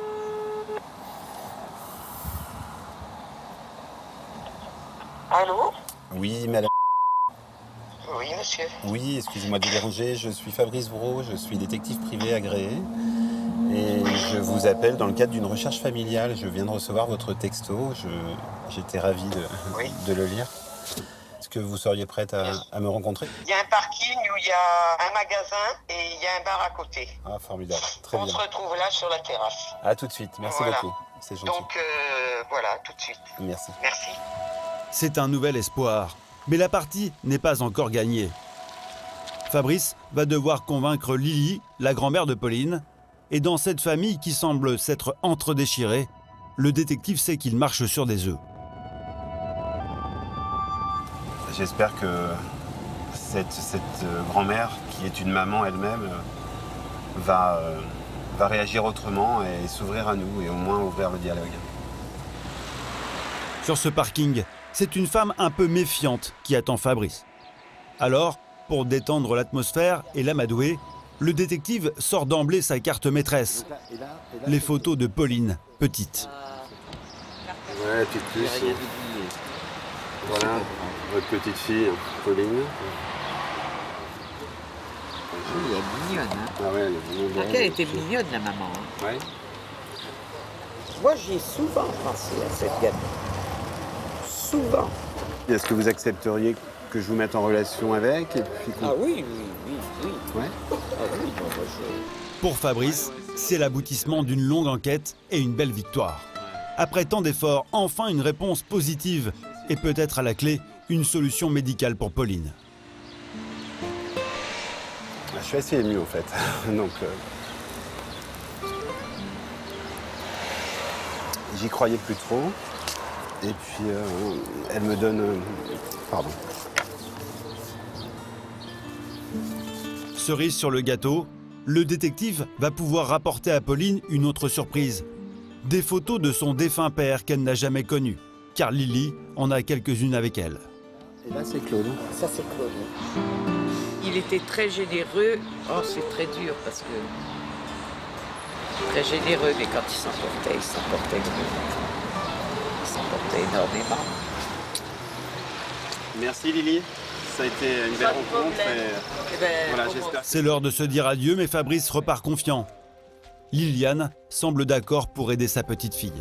Allô? Oui, madame. Oui, monsieur. Oui, excusez-moi de vous déranger. Je suis Fabrice Bro, je suis détective privé agréé. Et je vous appelle dans le cadre d'une recherche familiale. Je viens de recevoir votre texto. Je- J'étais ravi de, Oui. de le lire. Est-ce que vous seriez prête à, à me rencontrer? Il y a un parking où il y a un magasin et il y a un bar à côté. Ah, formidable. Très On bien. se retrouve là sur la terrasse. À tout de suite. Merci Voilà. beaucoup. C'est gentil. Donc euh, voilà, tout de suite. Merci. Merci. C'est un nouvel espoir, mais la partie n'est pas encore gagnée. Fabrice va devoir convaincre Lily, la grand-mère de Pauline, et dans cette famille qui semble s'être entredéchirée, le détective sait qu'il marche sur des œufs. J'espère que cette, cette euh, grand-mère, qui est une maman elle-même, euh, va, euh, va réagir autrement et s'ouvrir à nous et au moins ouvrir le dialogue. Sur ce parking, c'est une femme un peu méfiante qui attend Fabrice. Alors, pour détendre l'atmosphère et l'amadouer, le détective sort d'emblée sa carte maîtresse. Les photos de Pauline, petite. Ouais, petite puce. Voilà, votre petite fille, Pauline. Elle est mignonne, hein. Ah ouais, elle est mignonne. Elle était mignonne, la maman. Hein. Ouais. Moi, j'y ai souvent pensé à cette gamine. Souvent. Est-ce que vous accepteriez que je vous mette en relation avec et puis qu'on- Ah oui, oui, oui, oui. Ouais. Ah oui, non, moi, je... Pour Fabrice, c'est l'aboutissement d'une longue enquête et une belle victoire. Après tant d'efforts, enfin une réponse positive et peut-être à la clé une solution médicale pour Pauline. Je suis assez ému en fait. Donc, euh, j'y croyais plus trop. Et puis, euh, elle me donne... Euh, pardon. Cerise sur le gâteau, le détective va pouvoir rapporter à Pauline une autre surprise. Des photos de son défunt père qu'elle n'a jamais connu, car Lily en a quelques-unes avec elle. Et là, c'est Claude. Ça, c'est Claude. Il était très généreux. Oh, c'est très dur parce que... Très généreux, mais quand il s'emportait, il s'emportait il s'emportait énormément. Merci Lily. Ça a été une belle rencontre. Et... Eh ben, voilà, j'espère. C'est l'heure de se dire adieu, mais Fabrice repart confiant. Liliane semble d'accord pour aider sa petite fille.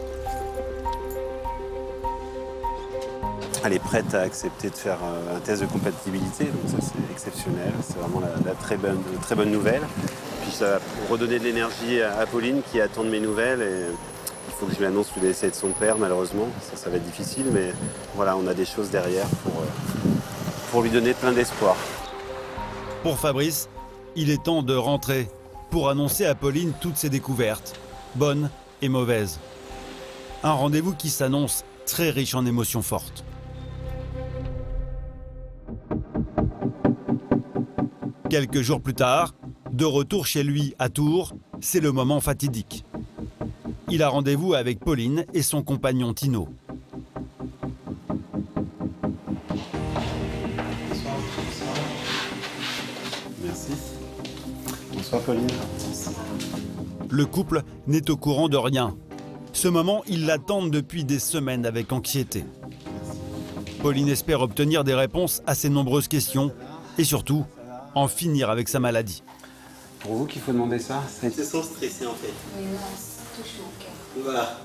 Elle est prête à accepter de faire un test de compatibilité, donc ça c'est exceptionnel. C'est vraiment la, la très, bonne, très bonne nouvelle. Puis ça va redonner de l'énergie à, à Pauline qui attend de mes nouvelles. Et il faut que je lui annonce le décès de son père, malheureusement. Ça, ça va être difficile, mais voilà, on a des choses derrière pour... Euh, pour lui donner plein d'espoir. Pour Fabrice, il est temps de rentrer pour annoncer à Pauline toutes ses découvertes, bonnes et mauvaises. Un rendez-vous qui s'annonce très riche en émotions fortes. Quelques jours plus tard, de retour chez lui à Tours, c'est le moment fatidique. Il a rendez-vous avec Pauline et son compagnon Tino. Bonsoir Pauline. Le couple n'est au courant de rien. Ce moment, ils l'attendent depuis des semaines avec anxiété. Pauline espère obtenir des réponses à ses nombreuses questions et surtout, en finir avec sa maladie. Pour vous qu'il faut demander ça, Ils se sont stressés en fait. Oui, non, ça touche mon cœur. Voilà.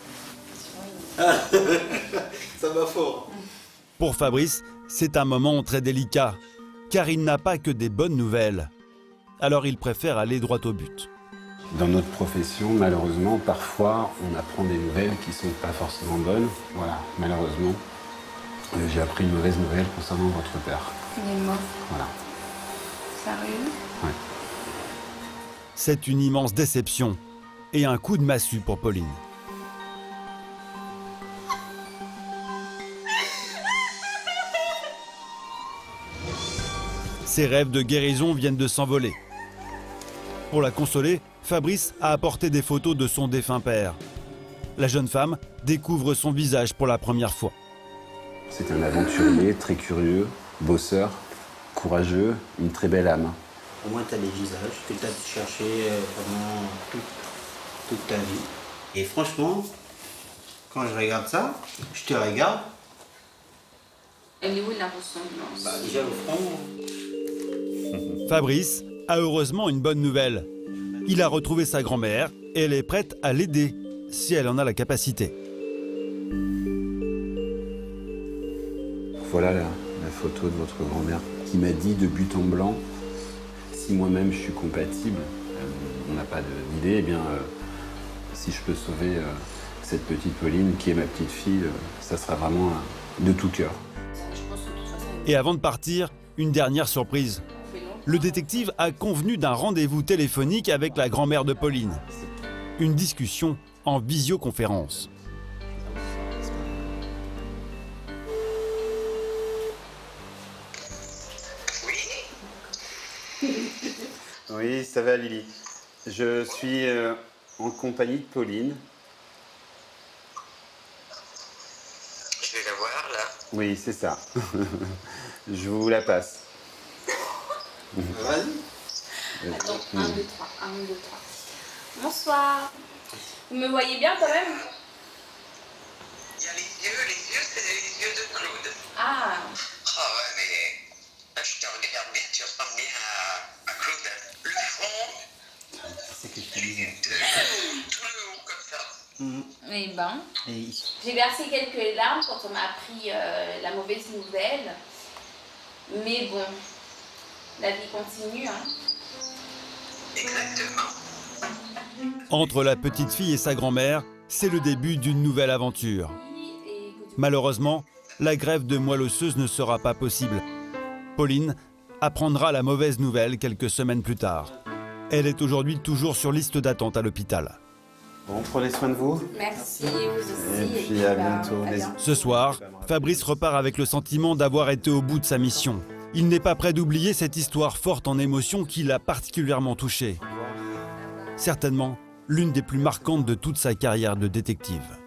Ça va fort. Pour Fabrice, c'est un moment très délicat, car il n'a pas que des bonnes nouvelles. Alors il préfère aller droit au but. Dans notre profession, malheureusement, parfois, on apprend des nouvelles qui ne sont pas forcément bonnes. Voilà, malheureusement, euh, j'ai appris une mauvaise nouvelle concernant votre père. Il est mort. Voilà. Sérieux? Ouais. C'est une immense déception et un coup de massue pour Pauline. Ses rêves de guérison viennent de s'envoler. Pour la consoler, Fabrice a apporté des photos de son défunt père. La jeune femme découvre son visage pour la première fois. C'est un aventurier très curieux, bosseur, courageux, une très belle âme. Au moins, tu as des visages que tu as cherché pendant toute, toute ta vie. Et franchement, quand je regarde ça, je te regarde. Elle est où la ressemblance? Bah, déjà le front. Fabrice a heureusement une bonne nouvelle. Il a retrouvé sa grand-mère et elle est prête à l'aider si elle en a la capacité. Voilà la, la photo de votre grand-mère qui m'a dit de but en blanc, si moi-même je suis compatible, euh, on n'a pas d'idée, eh bien euh, si je peux sauver euh, cette petite Pauline qui est ma petite fille, euh, ça sera vraiment euh, de tout cœur. Et avant de partir, une dernière surprise. Le détective a convenu d'un rendez-vous téléphonique avec la grand-mère de Pauline. Une discussion en visioconférence. Oui, ça va Lily. Je suis euh, en compagnie de Pauline. Je vais la voir là. Oui, c'est ça. Je vous la passe. Vas-y. Attends, un, deux, trois, un, deux, trois. Bonsoir. Vous me voyez bien quand même? Il y a les yeux, les yeux, c'est les yeux de Claude. Ah. Ah ouais, mais là, je te regarde bien, tu ressembles bien à, à Claude. Le front, C'est que je te disais. tout le haut comme ça. Mmh. Eh ben, Et... j'ai versé quelques larmes quand on m'a appris euh, la mauvaise nouvelle. Mais bon, la vie continue, hein. Exactement. Entre la petite fille et sa grand-mère, c'est le début d'une nouvelle aventure. Malheureusement, la greffe de moelle osseuse ne sera pas possible. Pauline apprendra la mauvaise nouvelle quelques semaines plus tard. Elle est aujourd'hui toujours sur liste d'attente à l'hôpital. Bon, prenez soin de vous. Merci, vous aussi. Et puis à bientôt. Ce soir, Fabrice repart avec le sentiment d'avoir été au bout de sa mission. Il n'est pas prêt d'oublier cette histoire forte en émotions qui l'a particulièrement touché. Certainement l'une des plus marquantes de toute sa carrière de détective.